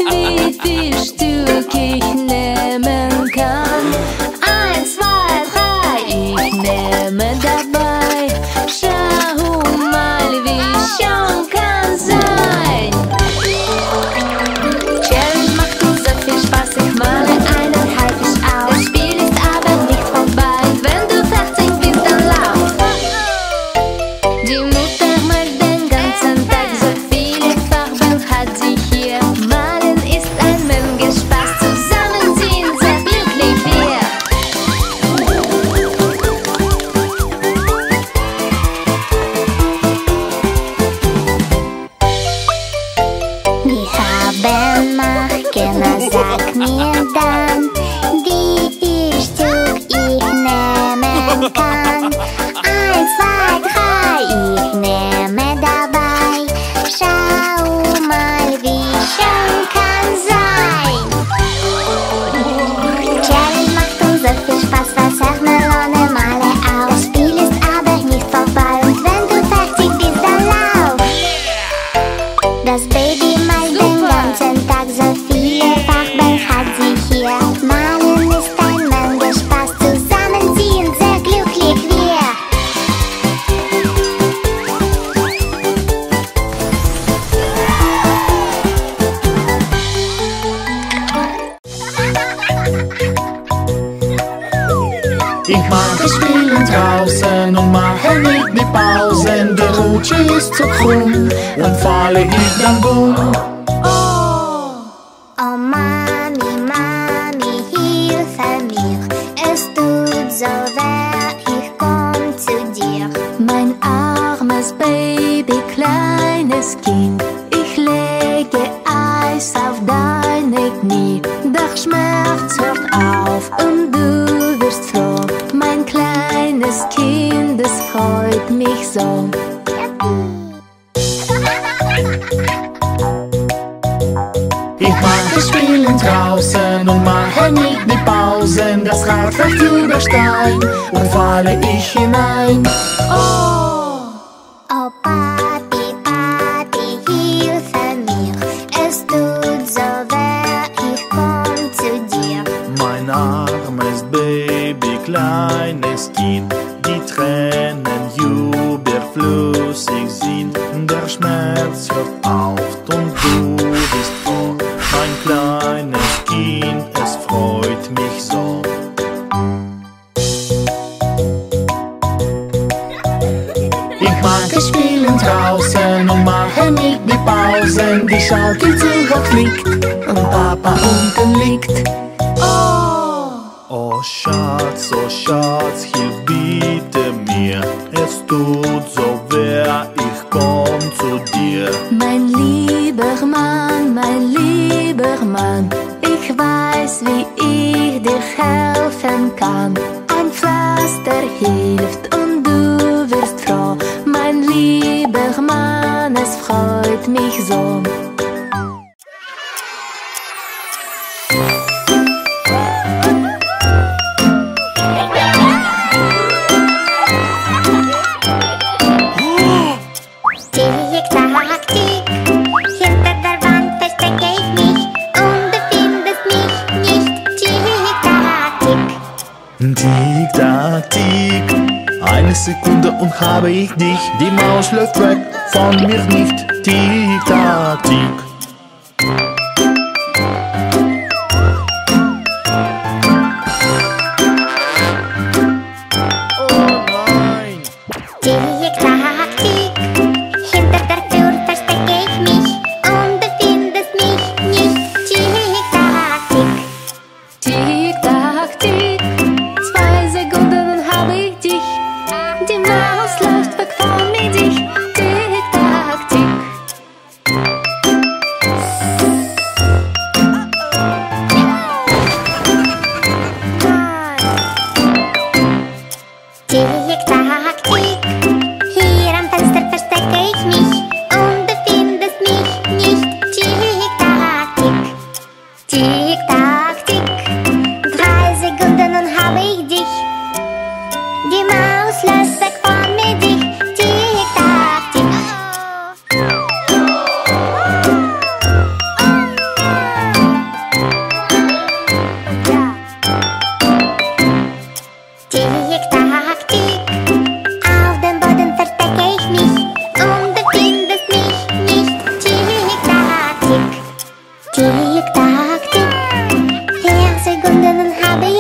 wie viel Stück ich nehmen kann. 1, 2, 3, ich nehme dabei. Schau mal, wie schön kann sein. Challenge macht uns so viel Spaß, ich male einen Haifisch auf. Das Spiel ist aber nicht vorbei, wenn du fertig bist, dann lauf. Die Mutter malt den ganzen Tag, so viele Farben hat sie hier. Malen ist ein Menge Spaß, zusammen sind sehr glücklich wir. Wir haben Marken, sag mir dann, wie viel Stück ich nehmen kann. 1, 2, 3, ich nehme dabei. Schau mal, wie schön kann sein. Challenge macht uns so viel Spaß, Wassermelone male auf. Das Spiel ist aber nicht vorbei und wenn du fertig bist, dann lauf. Das Baby malt den ganzen Tag, so viele Farben hat sie hier. Malen ist ein Menge Spaß, zusammen sind sehr glücklich wir. Ich mag es spielen draußen und mache nicht die Pausen. Der Rutsche ist zu krumm und falle ich dann bumm. Oh Mami, Mami, hilfe mir. Es tut so weh, ich komm zu dir. Mein armes Baby, kleines Kind, ich lege Eis auf deine Knie. Doch Schmerz hört auf und du wirst froh. Mein kleines Kind, es freut mich so. Ich mag es spielen draußen und mache nicht die Pausen. Das Rad fährt über Stein und falle ich hinein. Oh Papi, Papi, hilfe mir. Es tut so weh, ich komm zu dir. Mein armes Baby, kleines Kind, die Tränen überflüssig sind. Der Schmerz hört auf und du bist froh. Mein kleines Kind, es freut mich so. Ich mag es spielen draußen und mache nicht die Pausen. Die Schaukel zu hoch liegt und Papa unten liegt. Oh Schatz, hilf bitte mir. Es tut so weh, ich komm zu dir. Mein lieber Mann, ich weiß, wie ich dir helfen kann. Ein Pflaster hilft und du wirst froh. Mein lieber Mann, es freut mich so. Tick-Tack, Tick, hinter der Wand verstecke ich mich und du findest mich nicht. Tick-Tack, Tick. Tick-Tack, Tick, eine Sekunde und habe ich dich. Die Maus läuft weg, von mir nicht. Tick-Tack, Tick. Tick-Tack, Tick, hinter der Tür verstecke ich mich und du findest mich nicht. Tick-Tack, Tick. Tick-Tack, Tick, 2 Sekunden und habe ich dich. Die Maus läuft weg von mir dich. Tick-Tack, Tick.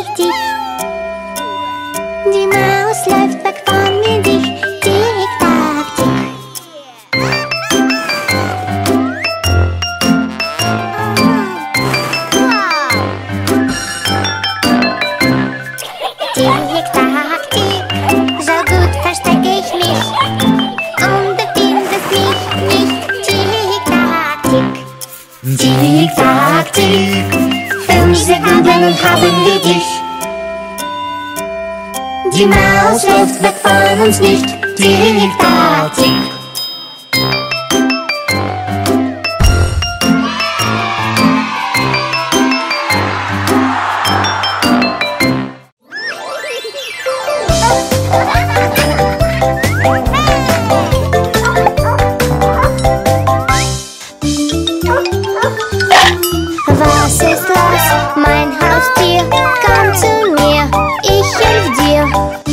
ich dich. Die Maus läuft weg von mir, dich. Tick, tack, tick. Tick, tack, tick. So gut verstecke ich mich. Und du findest mich nicht. Tick, tack, tick. Tick, tack, tick. 5 Sekunden und haben wir dich. Die Maus läuft weg von uns nicht. Tick, tack, tick. Was ist los, mein Haustier? Komm zu mir, ich helf dir.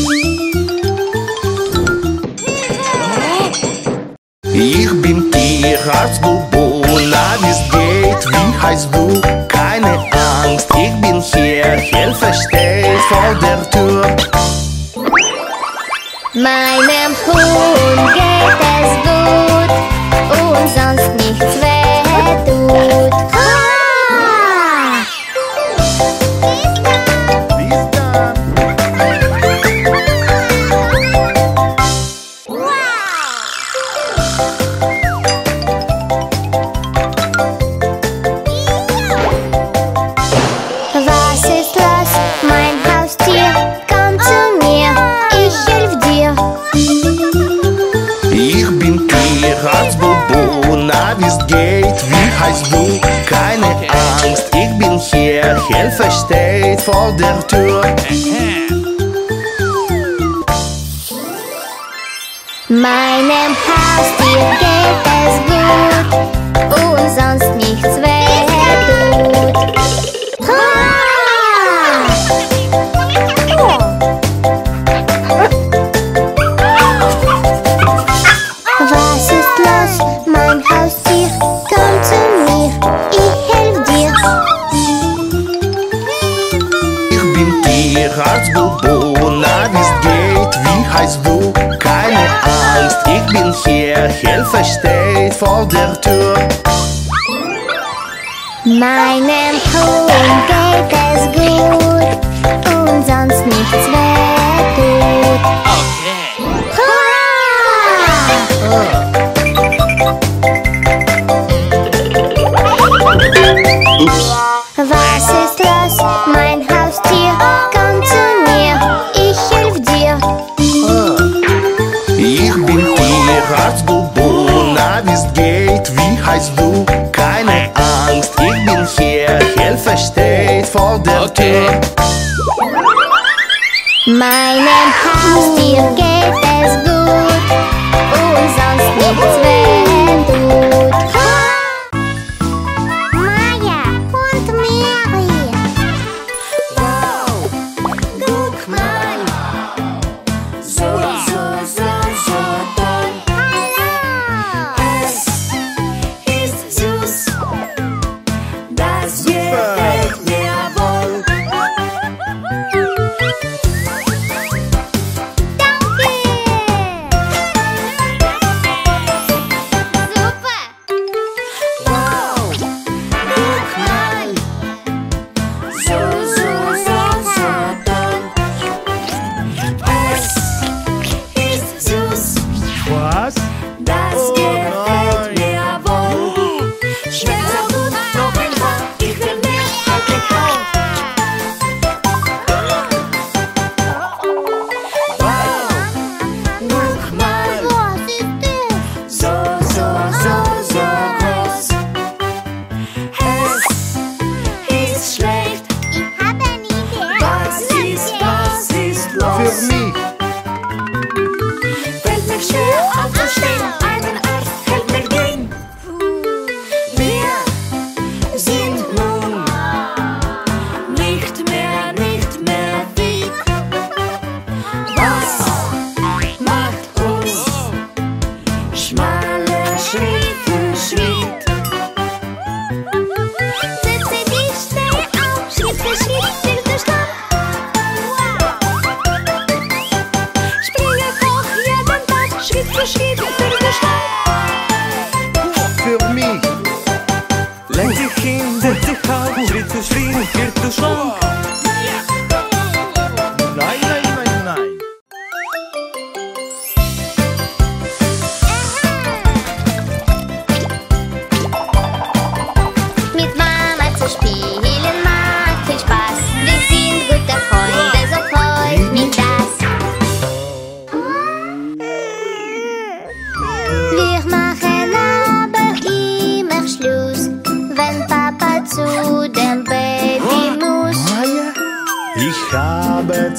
Ich bin Tierarzt Bubu, na wie's geht, wie heißt du? Keine Angst, ich bin hier, Hilfe steht vor der Tür. Meinem Hund geht es gut und sonst nichts wehtut. Ah! Bis dann. Was ist los, mein Haustier? Komm zu mir, ich helf dir. Ich bin Tierarzt Bubu, na wie's geht, wie heißt du? Keine Angst, ich bin hier, Hilfe steht vor der Tür. Meinem Haustier geht es gut und sonst nichts wehtut. Ah! Was ist los, mein Haustier? Komm zu mir, ich helf dir. Ich bin Tierarzt Bubu, na wie's geht, wie heißt du? Keine Angst, ich bin hier, Hilfe steht vor der Tür. Meinem Hund geht es gut und sonst nichts wehtut. Was ist los, mein Haustier? Komm zu mir, ich helf dir. Ich bin Tierarzt Bubu, na wie's geht, wie heißt du? Keine Angst, ich bin hier, Hilfe steht vor der Tür. Meinem Haustier geht es gut und sonst nichts wehtut. Maja und Mary. Wow, guck mal. So toll. Hallo. Es ist süß. Das gefällt mir wohl. Was? Das gefällt mir wohl. Schmeckt so gut, noch ein paar, ich will mehr.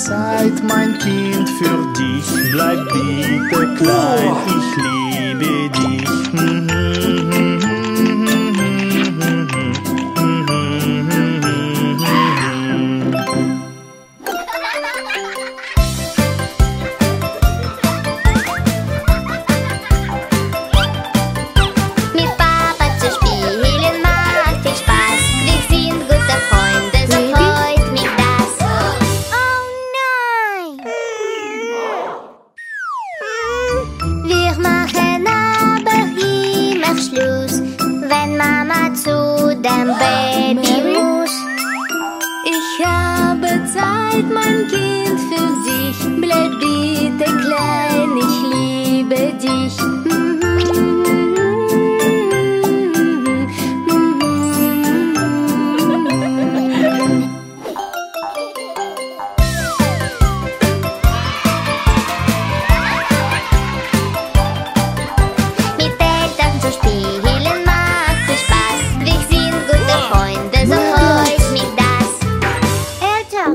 Zeit, mein Kind, für dich. Bleib bitte klein, ich liebe dich. Mit Papa zu spielen macht viel Spaß. Wir sind gute Freunde, so freut mich das. Oh nein! Wir machen aber immer Schluss, wenn Mama zu dem Baby muss. Ich habe Zeit, mein Kind, für dich. Bleib bitte klein, ich liebe dich. Mit Eltern zu spielen macht viel Spaß. Wir sind gute Freunde, so freut mich das. Eltern!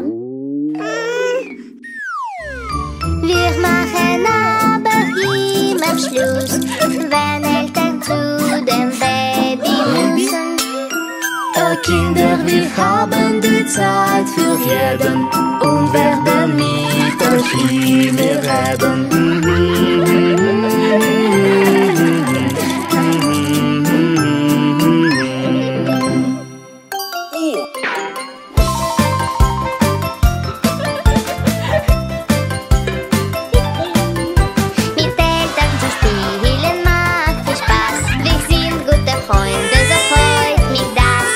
Wir machen aber immer Schluss, wenn Eltern zu dem Baby müssen. Oh Kinder, wir haben die Zeit für jeden und werden mit euch immer reden. Mit Eltern zu spielen macht viel Spaß. Wir sind gute Freunde, so freut mich das.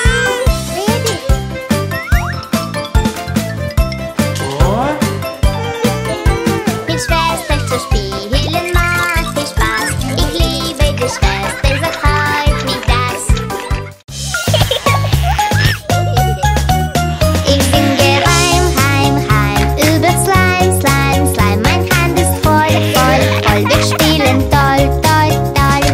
Mit Schwestern zu spielen macht viel Spaß. Ich liebe die Schwester, so freut mich das. Ich singe Reim, Reim, Reim über Slime, Slime, Slime. Mein Hand ist voll, voll, voll. Wir spielen toll, toll, toll.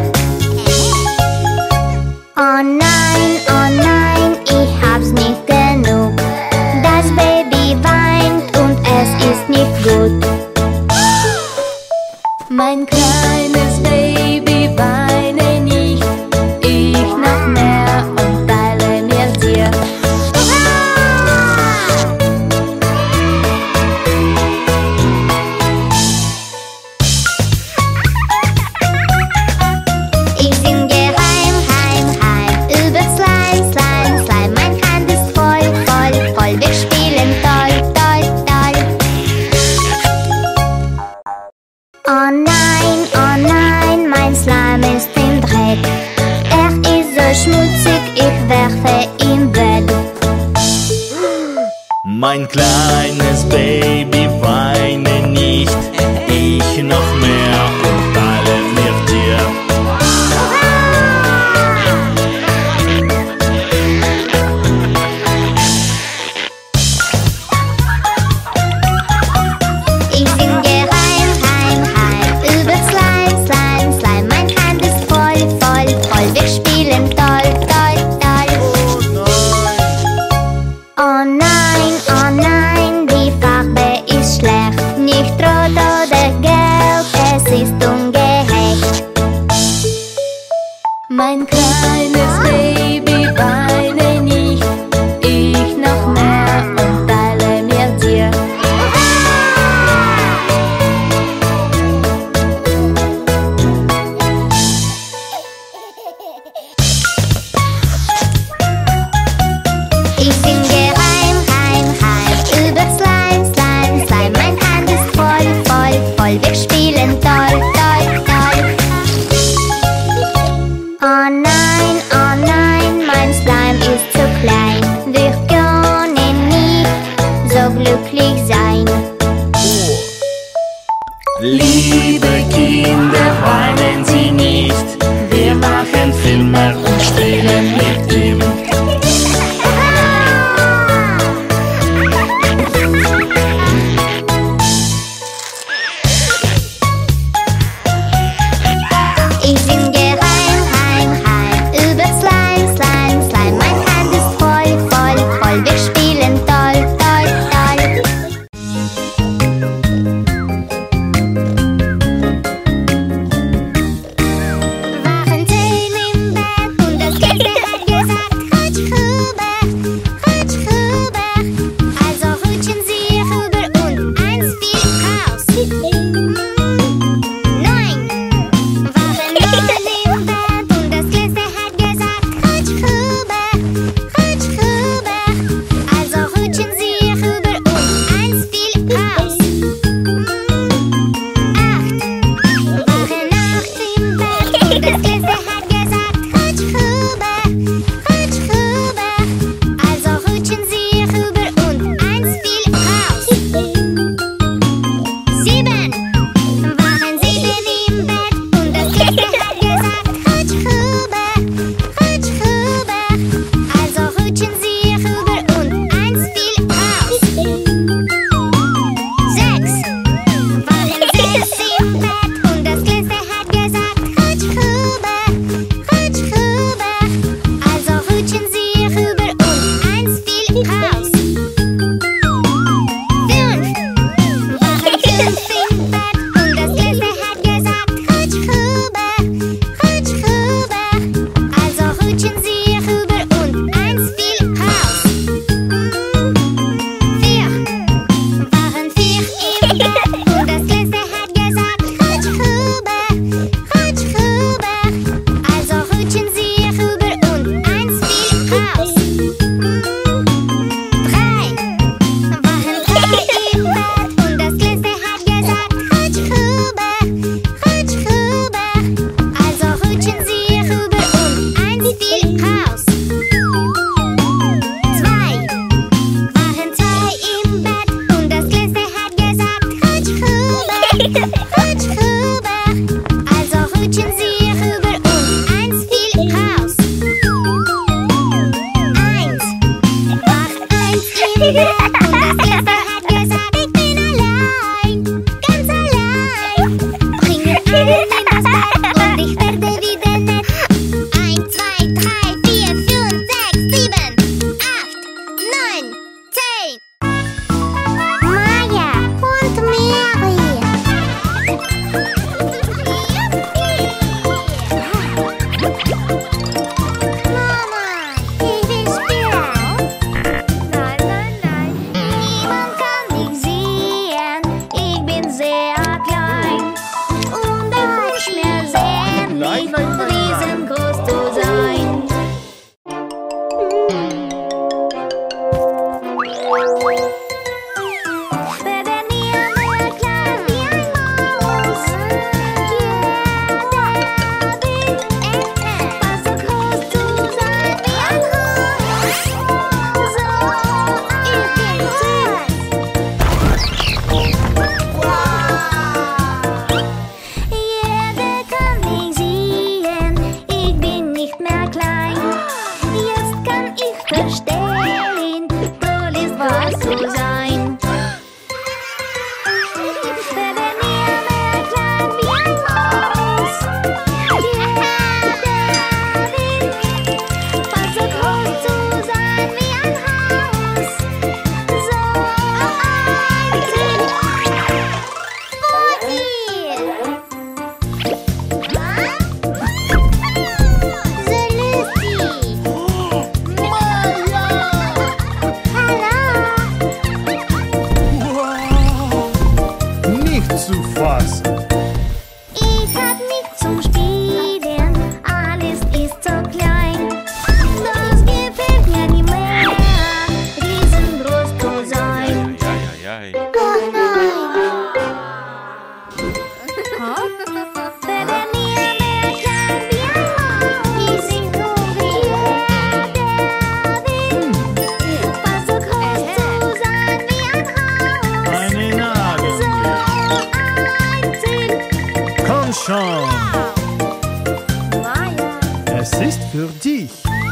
Oh nein, ich hab's nicht genug. Das Baby weint und es ist nicht gut. Mein kleines Baby, weine nicht. Ich noch mehr und teile mir dir. Ich singe Reim, Reim, Reim über Slime, Slime, Slime. Mein Hand ist voll, voll, voll. Wir spielen toll, toll, toll. Oh nein, mein Slime ist im Dreck. Er ist so schmutzig, ich werfe ihn weg. Mein kleines Baby, weine nicht, ich noch mehr und teile mit dir. Ich singe Reim, Reim, Reim über Slime, Slime, Slime. Mein Hand ist voll, voll, voll. Wir spielen toll, toll, toll. Oh nein, die Farbe ist schlecht. Nicht rot oder gelb, es ist ungerecht. Mein kleines Baby, weine nicht. Ich noch mehr und teile mir dir. Ich singe Reim, Reim, Reim über Slime, Slime, Slime. Mein Hand ist voll, voll, voll. Wir spielen toll, toll, toll. Oh nein, mein Slime ist zu klein. Wir können nicht so glücklich sein. Liebe Kinder, weinen Sie nicht, wir machen Filme und spielen mit ihm. Ich singe Reim, Reim, Reim über Slime, Slime, Slime. Mein Hand ist voll, voll, voll. Wir spielen toll, toll, toll. Erste hat gesagt, ich bin allein, ganz allein. Bring mir Pillen in das Bett und ich werde wieder nett. 1, 2, 3, 4, 5, 6, 7, 8, 9, 10. Maya und Mary. Mama, ich will spielen. Nein, nein, nein. Niemand kann mich sehen. Ich bin sehr klein. Und ich wünsch mir sehr nicht riesengroß zu sein. Werde nie mehr klein wie ein Maus. Fast so groß zu sein wie ein Haus. So, ich bin süß. Jeder kann mich sehen. Ich bin nicht mehr klein. Jetzt kann ich verstehen, toll ist groß zu sein. Werde nie mehr klein wie ein Maus. Fast so groß zu sein wie ein Haus. So einzig vor dir. So lustig. Hallo. Nicht zu fassen. Ich hab nichts zum Spielen, alles ist so klein. Das gefällt mir nicht mehr, riesengroß zu sein. Doch nein. Werde nie mehr klein wie ein Maus. Ich bin hungrig. Fast so groß zu sein wie ein Haus. Eine Nadel. So einzig. Komm schon. Maya. Es ist für dich.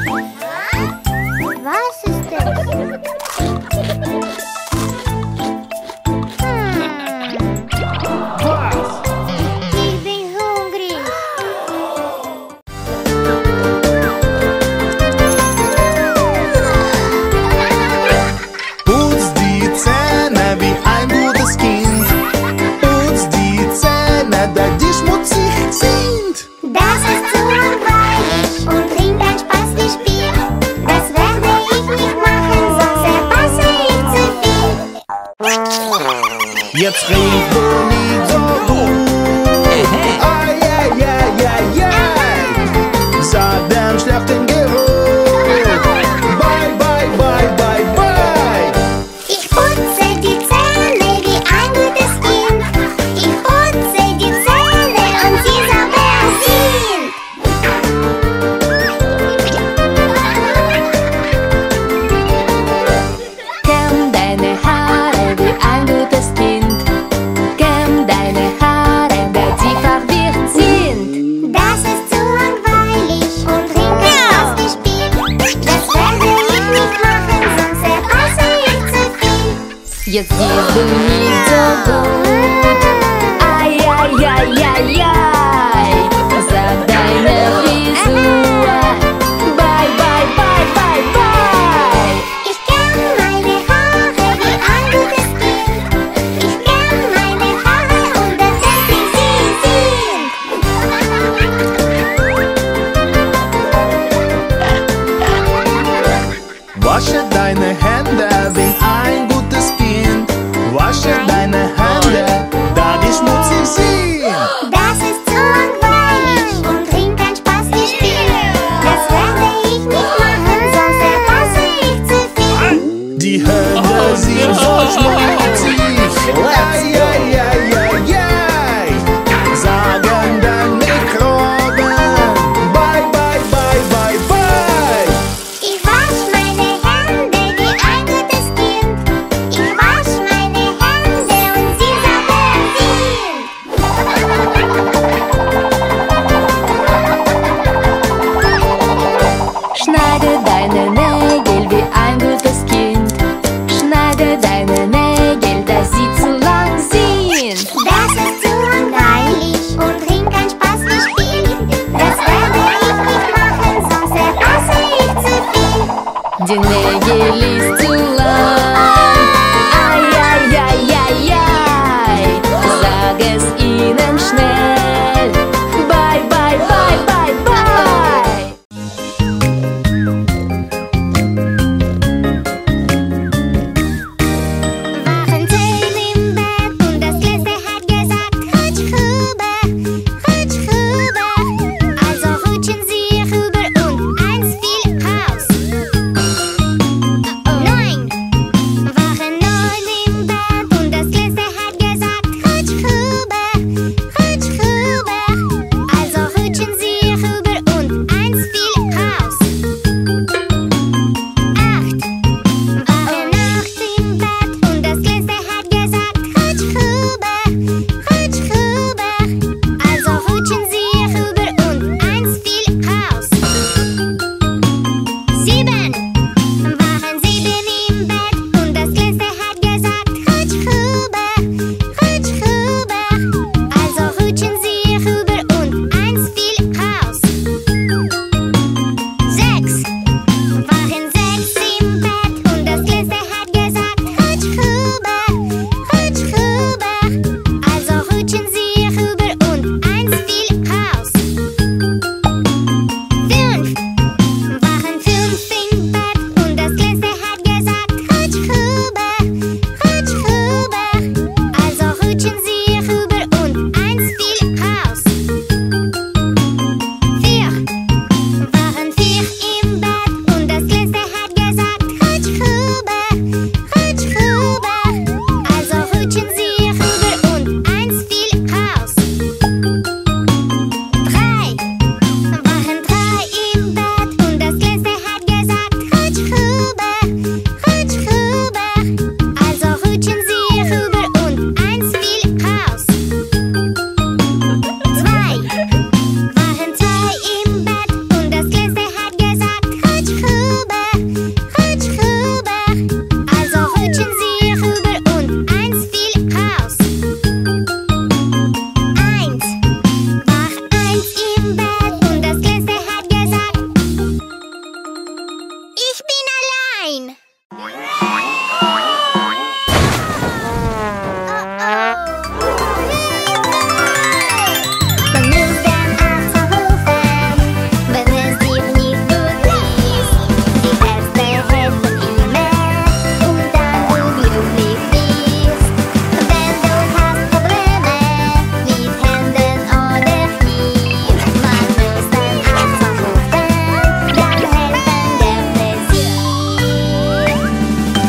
Was ist das? Was? Ich bin hungrig. Putz die Zähne wie ein gutes Kind. Putz die Zähne, da die schmutzig sind. Das ist zu langweilig und bringt ein spaßiges Spiel. Das werde ich nicht machen, sonst verpasse ich zu viel. Jetzt riechst du nicht so gut. Ai, ai, ai, ai, ai. Sag dem schlechten Geruch. Bye, bye, bye, bye, bye. Ich putze die Zähne wie ein gutes Kind. Ich putze die Zähne und sie sauber sind. Kämm deine Haare wie ein gutes Kind. Kämm deine Haare, da sie verwirrt sind. Das ist zu langweilig und bringt ein spaßiges Spiel. Das werde ich nicht machen, sonst verpasse ich zu viel. Jetzt siehst du nicht so gut. Ai, ai, ai, ai, ai. Sag deine Frisur. Bye, bye, bye, bye, bye. Ich kämm meine Haare wie ein gutes Kind. Ich kämm meine Haare und das lässt sie sind. Wasche deine Hände wie ein gutes Kind. Wasche deine Hände, da die schmutzig sind. Das ist zu langweilig und bringt ein spaßiges Spiel. Man muss gern achtsam rufen, wenn es dir nicht gut ist. Die Ärzte helfen immer und dann du glücklich bist. Wenn du hast Probleme mit Händen oder Knie, man muss dann achtsam rufen, dann helfen gerne sie.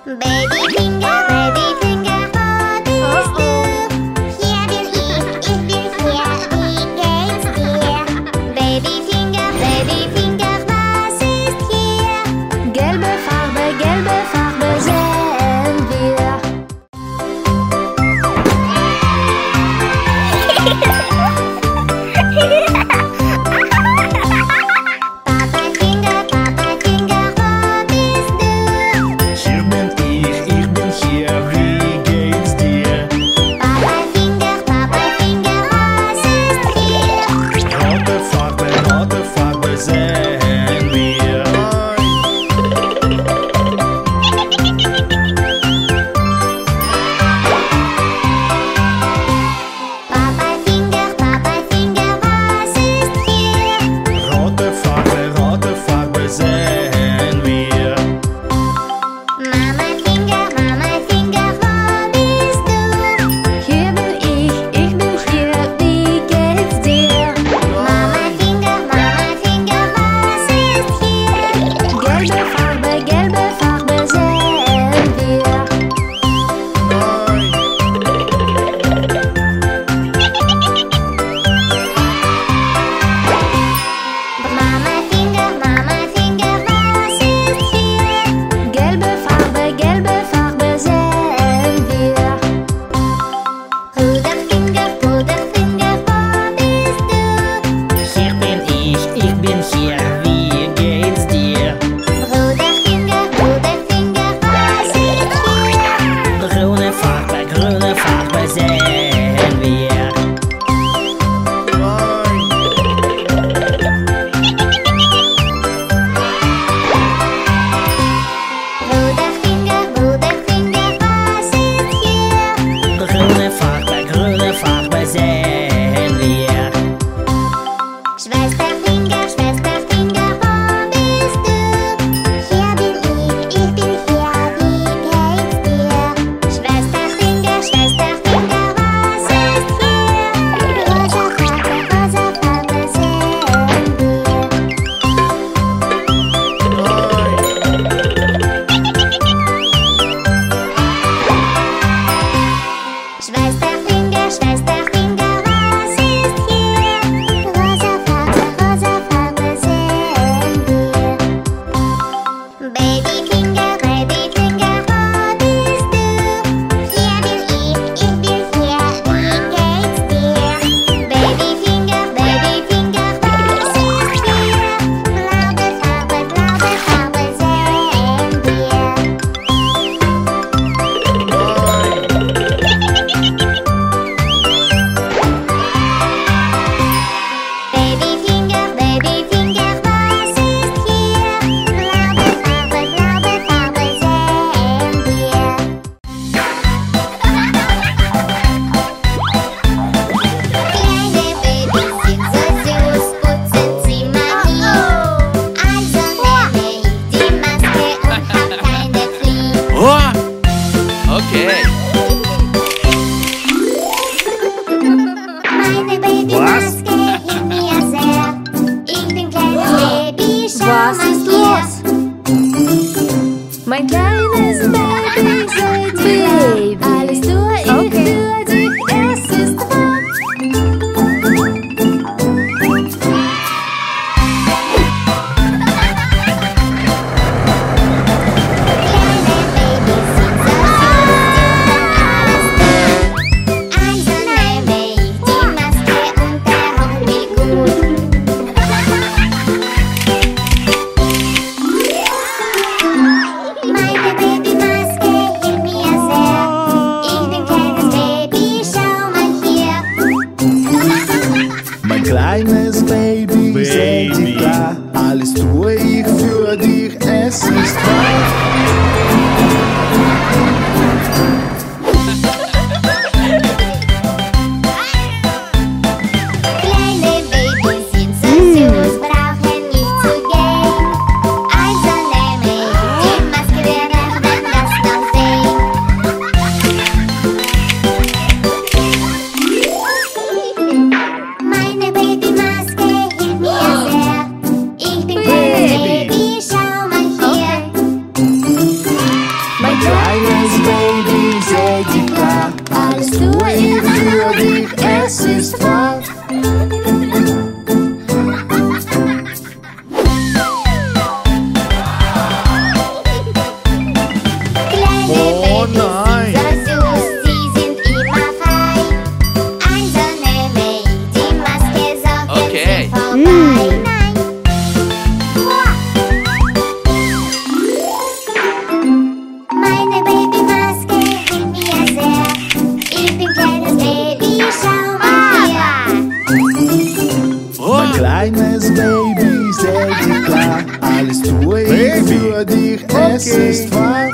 Babyfinger, Babyfinger, wo bist du? Hier bin ich bin hier, wie geht's dir? Babyfinger, Babyfinger, was ist hier? Gelbe Farbe sehen wir. Papa Finger, wo bist du? Hier bin ich bin hier, wie geht's dir? Papa Finger, was ist hier? Rote Farbe sehen wir. Papa Finger, was ist hier? Rote Farbe sehen wir. Mama Finger, wo bist du? Hier bin ich bin hier, wie geht's dir? Mama Finger, was ist hier? Gelbe Farbe sehen wir. Mama Finger, was ist hier? Gelbe Farbe sehen wir. Puderfinger, wo bist du? Hier bin ich bin hier, wie geht's dir? Puderfinger, was ist hier? Grüne Farbe sehen wir. Puderfinger, was ist hier? Grüne Farbe sehen wir. Schwesterfinger, wo bist du? Hier bin ich bin hier, wie geht's dir? Schwesterfinger, was ist hier? Rosa Farbe sehen wir. Schwesterfinger, was ist hier? Rosa Farbe sehen wir. Babyfinger, wo bist du? Hier bin ich bin hier, wie geht's dir? Babyfinger, was ist hier? Blaue Farbe sehen wir. Babyfinger, was ist hier? Blaue Farbe sehen wir. Kleine Babys sind so süß, putzen sie mal nie. Also nehme ich die Maske und hab keine Flieh. Oh! Okay. Meine Babymaske hilft mir sehr. Ich bin kleines Baby, schau Was mal ist hier. los? Mein kleines Baby, seid Baby. Alles tue ich für dich, es ist wahr. Kleine Babys sind so süß. kleines Baby, seh dich klar. Alles tue ich für dich, es ist wahr. Oh nein! So süß, sie sind immer frei. Einsame Baby, Maske, Sorgen Okay. sind vorbei. Nein. Meine Babymaske hilft mir sehr. Ich bin kleines Baby, schau mal her. Mein Kleines Baby, seh dich klar. Alles tue ich für dich, es ist wahr.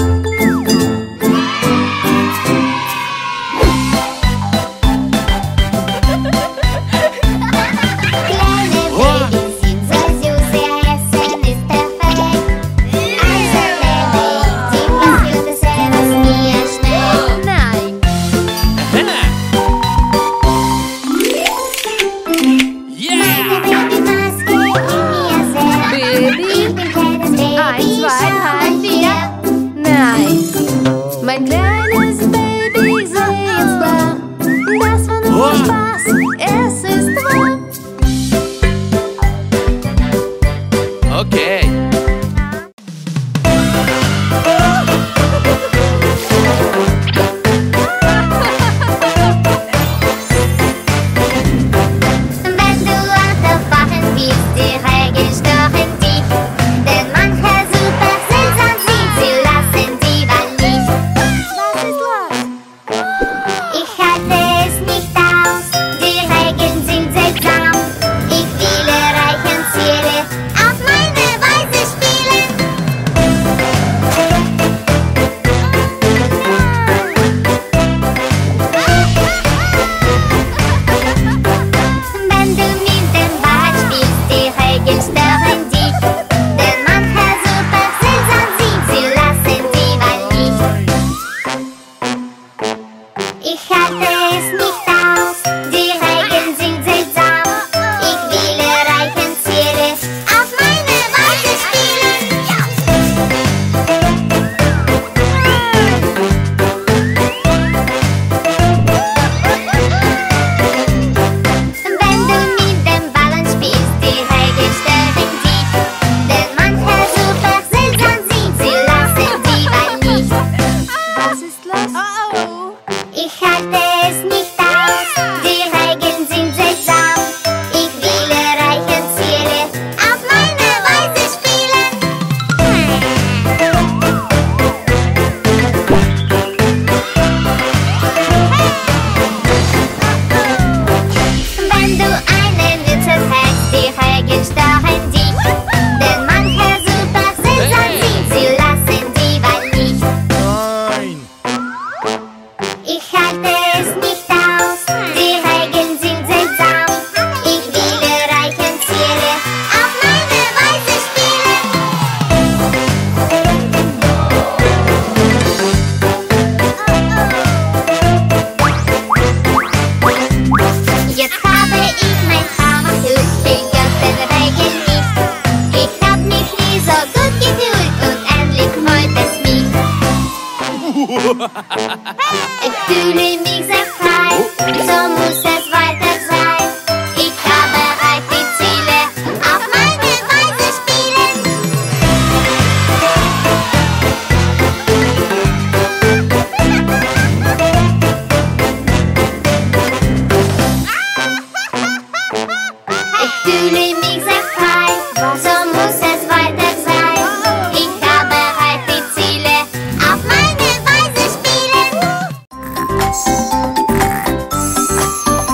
Kleine Babys sind so süß, ihr Essen ist perfekt. Einsame Baby, was wird es sein, was mir schmeckt? Nein. Yeah! Meine Babymaske hilft mir sehr. Baby, Ich bin kleines Baby, 1, 2, schau 3, 4. Nein. Mein kleines Baby, sei jetzt da. Das war nur Spaß, es ist wahr. Okay. Wenn du unterfahren willst, die Regeln stören dich. Denn manche super seltsam sind, sie lassen die Wahl nicht. Was ist los? Ich halte es nicht aus, die Regeln sind seltsam. Ich will erreichen Ziele, auf meine Weise spielen. Wenn du mit dem Ball spielst, die Regeln stören dich. Denn manche super seltsam sind, sie lassen die Wahl nicht. Ich halte es nicht aus, die Regeln sind seltsam. Ich will erreichen Ziele, auf meine Weise spielen. Wenn du mit dem Ballen spielst, die Regeln stören dich. Denn manche super seltsam sind, sie lassen die Wahl nicht. Was ist los? Ich halte es nicht aus, die Regeln sind seltsam. Ich will erreichen Ziele, auf meine Weise spielen. Wenn du einen Witzel hast, die Regeln stören dich. Denn manche super seltsam sind, sie lassen die Wahl nicht. Nein! Ich halte es nicht aus, die Regeln sind seltsam. Ich will erreichen Ziele, auf meine Weise spielen. Jetzt habe ich mein Traum erfüllt, bin ganz den Regeln nicht. Ich hab mich nie so gut gefühlt und endlich freut es mich. Ich fühle mich sehr frei, so muss es weiter sein. Ich habe erreicht die Ziele, auf meine Weise spielen. Ich fühle mich sehr frei, so muss es weiter sein. Ich habe erreicht die Ziele, auf meine Weise spielen.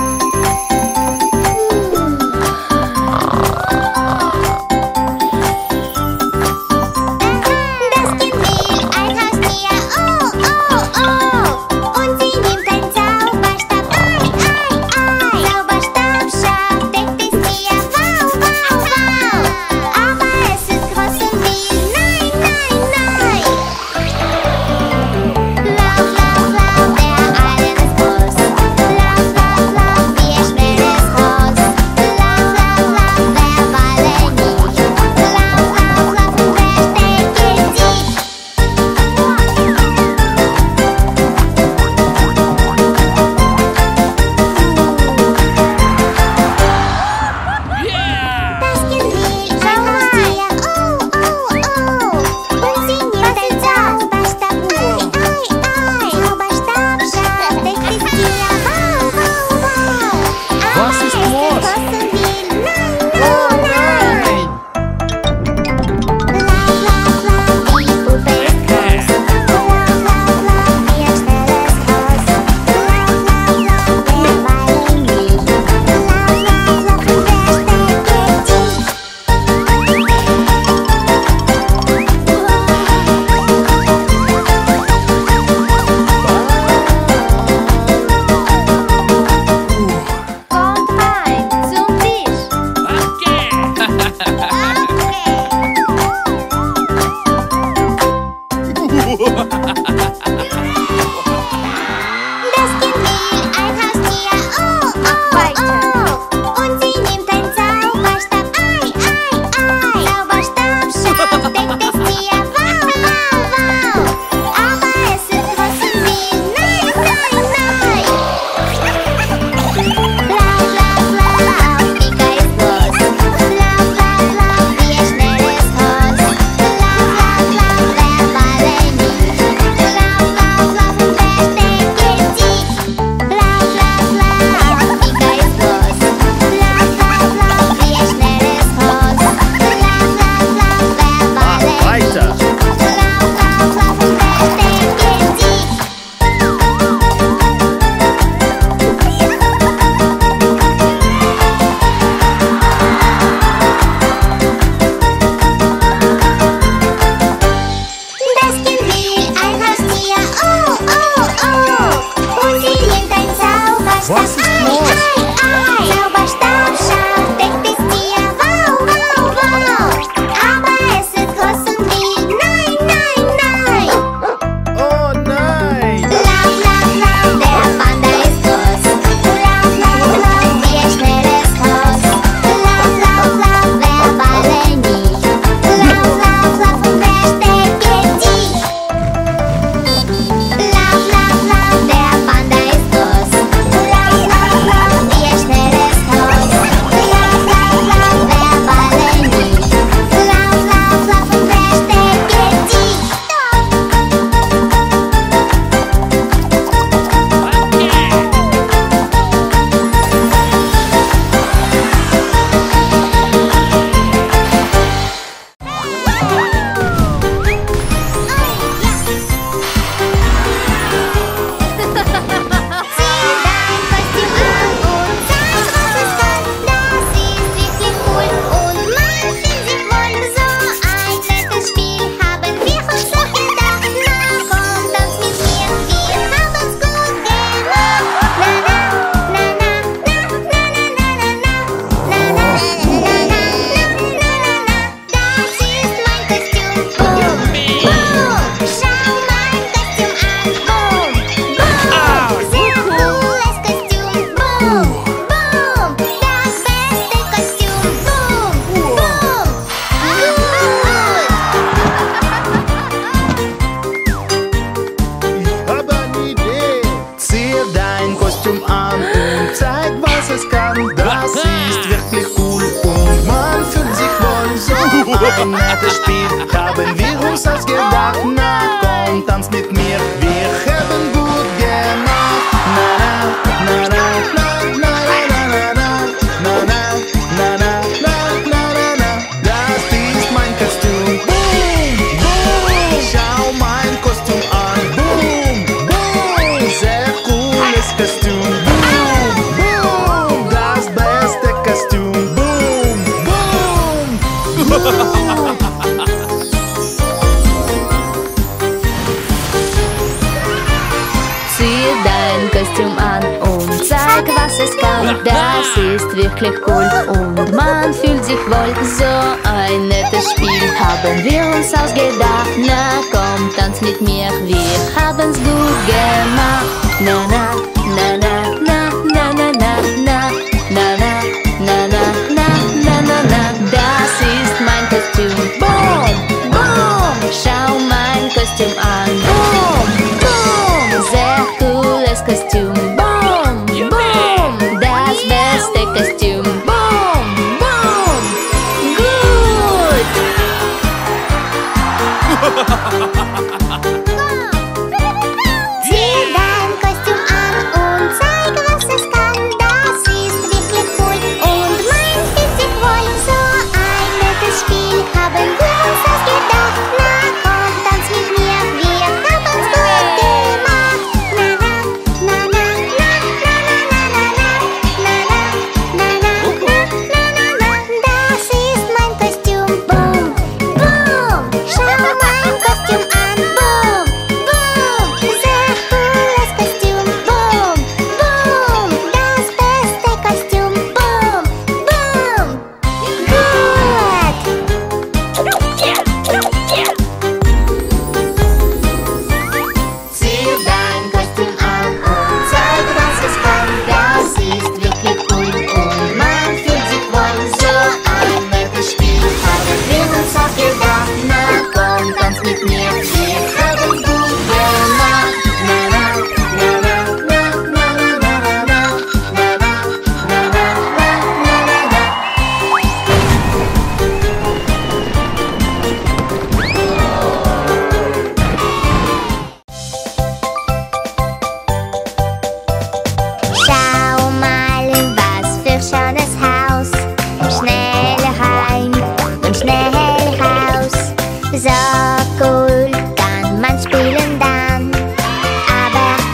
Das Kind will ein Haustier, oh, oh, oh. Und sie nimmt einen Zauberstab, ei, ei, ei. Zauberstab scharf, denkt das Tier, wow, wow, wow. Aber es ist groß und will, nein, nein, nein. Lauf, lauf, lauf, Pika ist los. Lauf, lauf, lauf, wie ein schnelles Haus. Lauf, lauf, lauf, wer Ballen nicht. Lauf, lauf, lauf und verstecke dich. Lauf, lauf, lauf, Pika ist los. Lauf, lauf, lauf, wie ein schnelles Haus. Lauf, lauf, lauf, wer Ballen Weiter. nicht. Lauf, lauf, lauf und verstecke dich. Das Kind will ein Haustier, oh, oh, oh. Und sie nimmt ein Zauberstab, Was ist los? ei, ei, ei. Zauberstab scharf, denkt das Tier, wow, wow, wow. Aber es ist groß und will, nein, nein, nein. Oh nein! Lauf, lauf, lauf, der Panda ist groß. Lauf, lauf, lauf, wie ein schnelles Haus. Lauf, lauf, lauf, wer Ballen nicht. Lauf, lauf, lauf und verstecke dich. Lauf, lauf, lauf, der Panda ist groß. Lauf, lauf, lauf, wie ein schnelles Haus. Lauf, lauf, lauf, wer Ballen nicht. Lauf, lauf, lauf und verstecke dich. Zieh dein Kostüm an und zeig, was es kann. Das ist wirklich cool und man fühlt sich wohl. So ein nettes Spiel haben wir uns auch gedacht. Na komm, tanz mit mir, wir haben's gut gemacht. Na na, na na, na na na na na na na na na na na. Das ist mein Kostüm. Boom, boom, schau mein Kostüm an. Boom, boom, sehr cooles Kostüm. Boom, boom, das beste Kostüm. Boom, boom, Ich habe eine Idee. Zieh dein Kostüm an und zeig, was es kann. Das ist wirklich cool und man fühlt sich wohl. So ein nettes Spiel haben wir uns ausgedacht. Na komm, tanz mit mir, wir haben gut gemacht. Na na, na na, na na na na na na na na na na na. Das ist mein Kostüm. Boom, boom, schau mein Kostüm an. Boom, boom, sehr cooles Kostüm. Boom, boom, das beste Kostüm. Boom, boom. Zieh dein Kostüm an und zeig, was es kann. Das ist wirklich cool und man fühlt sich wohl. So ein nettes Spiel haben wir uns ausgedacht. Na komm, tanz mit mir, wir haben's gut gemacht. Na na, na na, na na na na na na na na na na na na na. Das ist mein Kostüm. Boom, boom, schau mein Kostüm an. Boom, boom, sehr cooles Kostüm. Boom, boom, das beste Kostüm. Boom, boom, gut.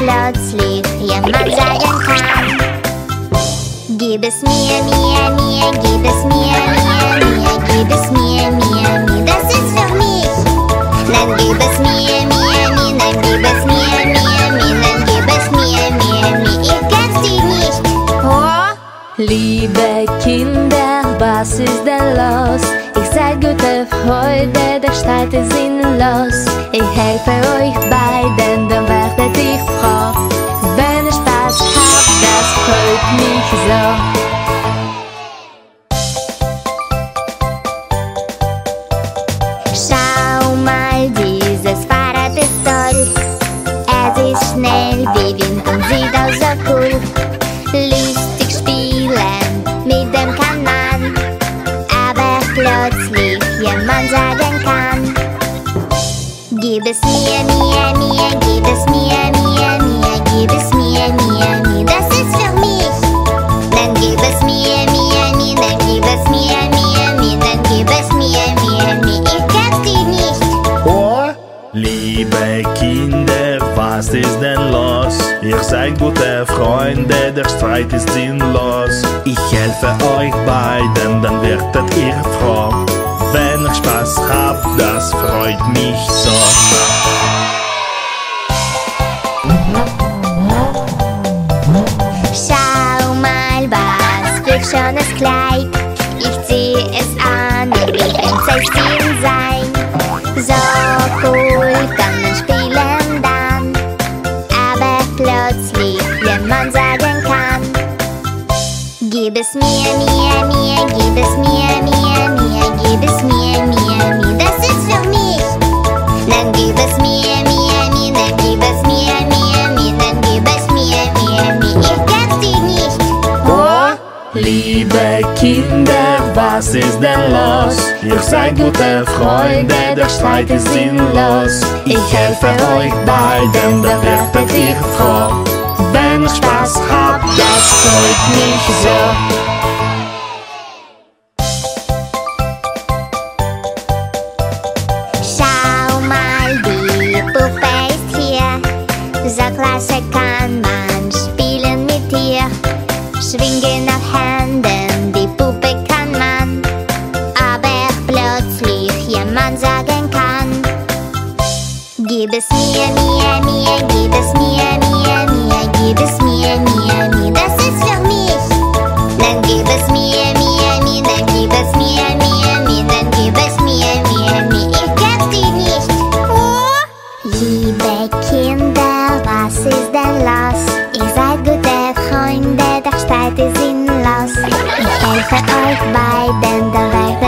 plötzlich jemand sagen kann: Gib es mir, gib es mir, gib es mir, das ist für mich. Nein, gib es mir, nein, gib es mir, nein, gib es mir, ich kenn's dich nicht. Oh? Liebe Kinder, was ist denn los? Ich seid gute Freude, der Streit ist sinnlos. Ich helfe euch beiden, dann werdet ihr froh. Wenn ihr Spaß habt, das freut mich so. Schau mal, dieses Fahrrad ist toll. Es ist schnell wie Wind und sieht aus so cool. Lustig spielen, mit dem kann man, aber plötzlich jemand sagen kann: Gib es mir, gib es mir, gib es mir, das ist für mich. Dann gib es mir, dann gib es mir, dann gib es mir, ich kenn's dich nicht. Oh, liebe Kinder, was ist denn los? Ihr seid gute Freunde, der Streit ist sinnlos. Ich helfe euch beiden, dann werdet ihr froh. Wenn ihr Spaß habt, das freut mich so. Schau mal, was für schönes Kleid. Ich zieh es an und will Prinzessin sein. So cool kann man spielen dann, aber plötzlich jemand sagen kann: Gib es mir, gib es mir, gib es mir, das ist für mich. Dann gib es mir, dann gib es mir, dann gib es mir, ich kenn's dich nicht. Oh? Liebe Kinder, was ist denn los? Ihr seid gute Freunde, der Streit ist sinnlos. Ich helfe euch beiden, dann werdet ihr froh. Wenn ihr Spaß habt, das freut mich so. Schau mal, die Puppe ist hier. So klasse kann man spielen mit ihr. Schwingen auf Händen, die Puppe kann man, aber plötzlich jemand sagen kann: Gib es mir, gib es mir, gib es mir, das ist für mich. Dann gib es mir, dann gib es mir, dann gib es mir, ich kenn's dich nicht. Oh? Liebe Kinder, was ist denn los? Ihr seid gute Freunde, der Streit ist sinnlos. Ich helfe euch beiden, der Weg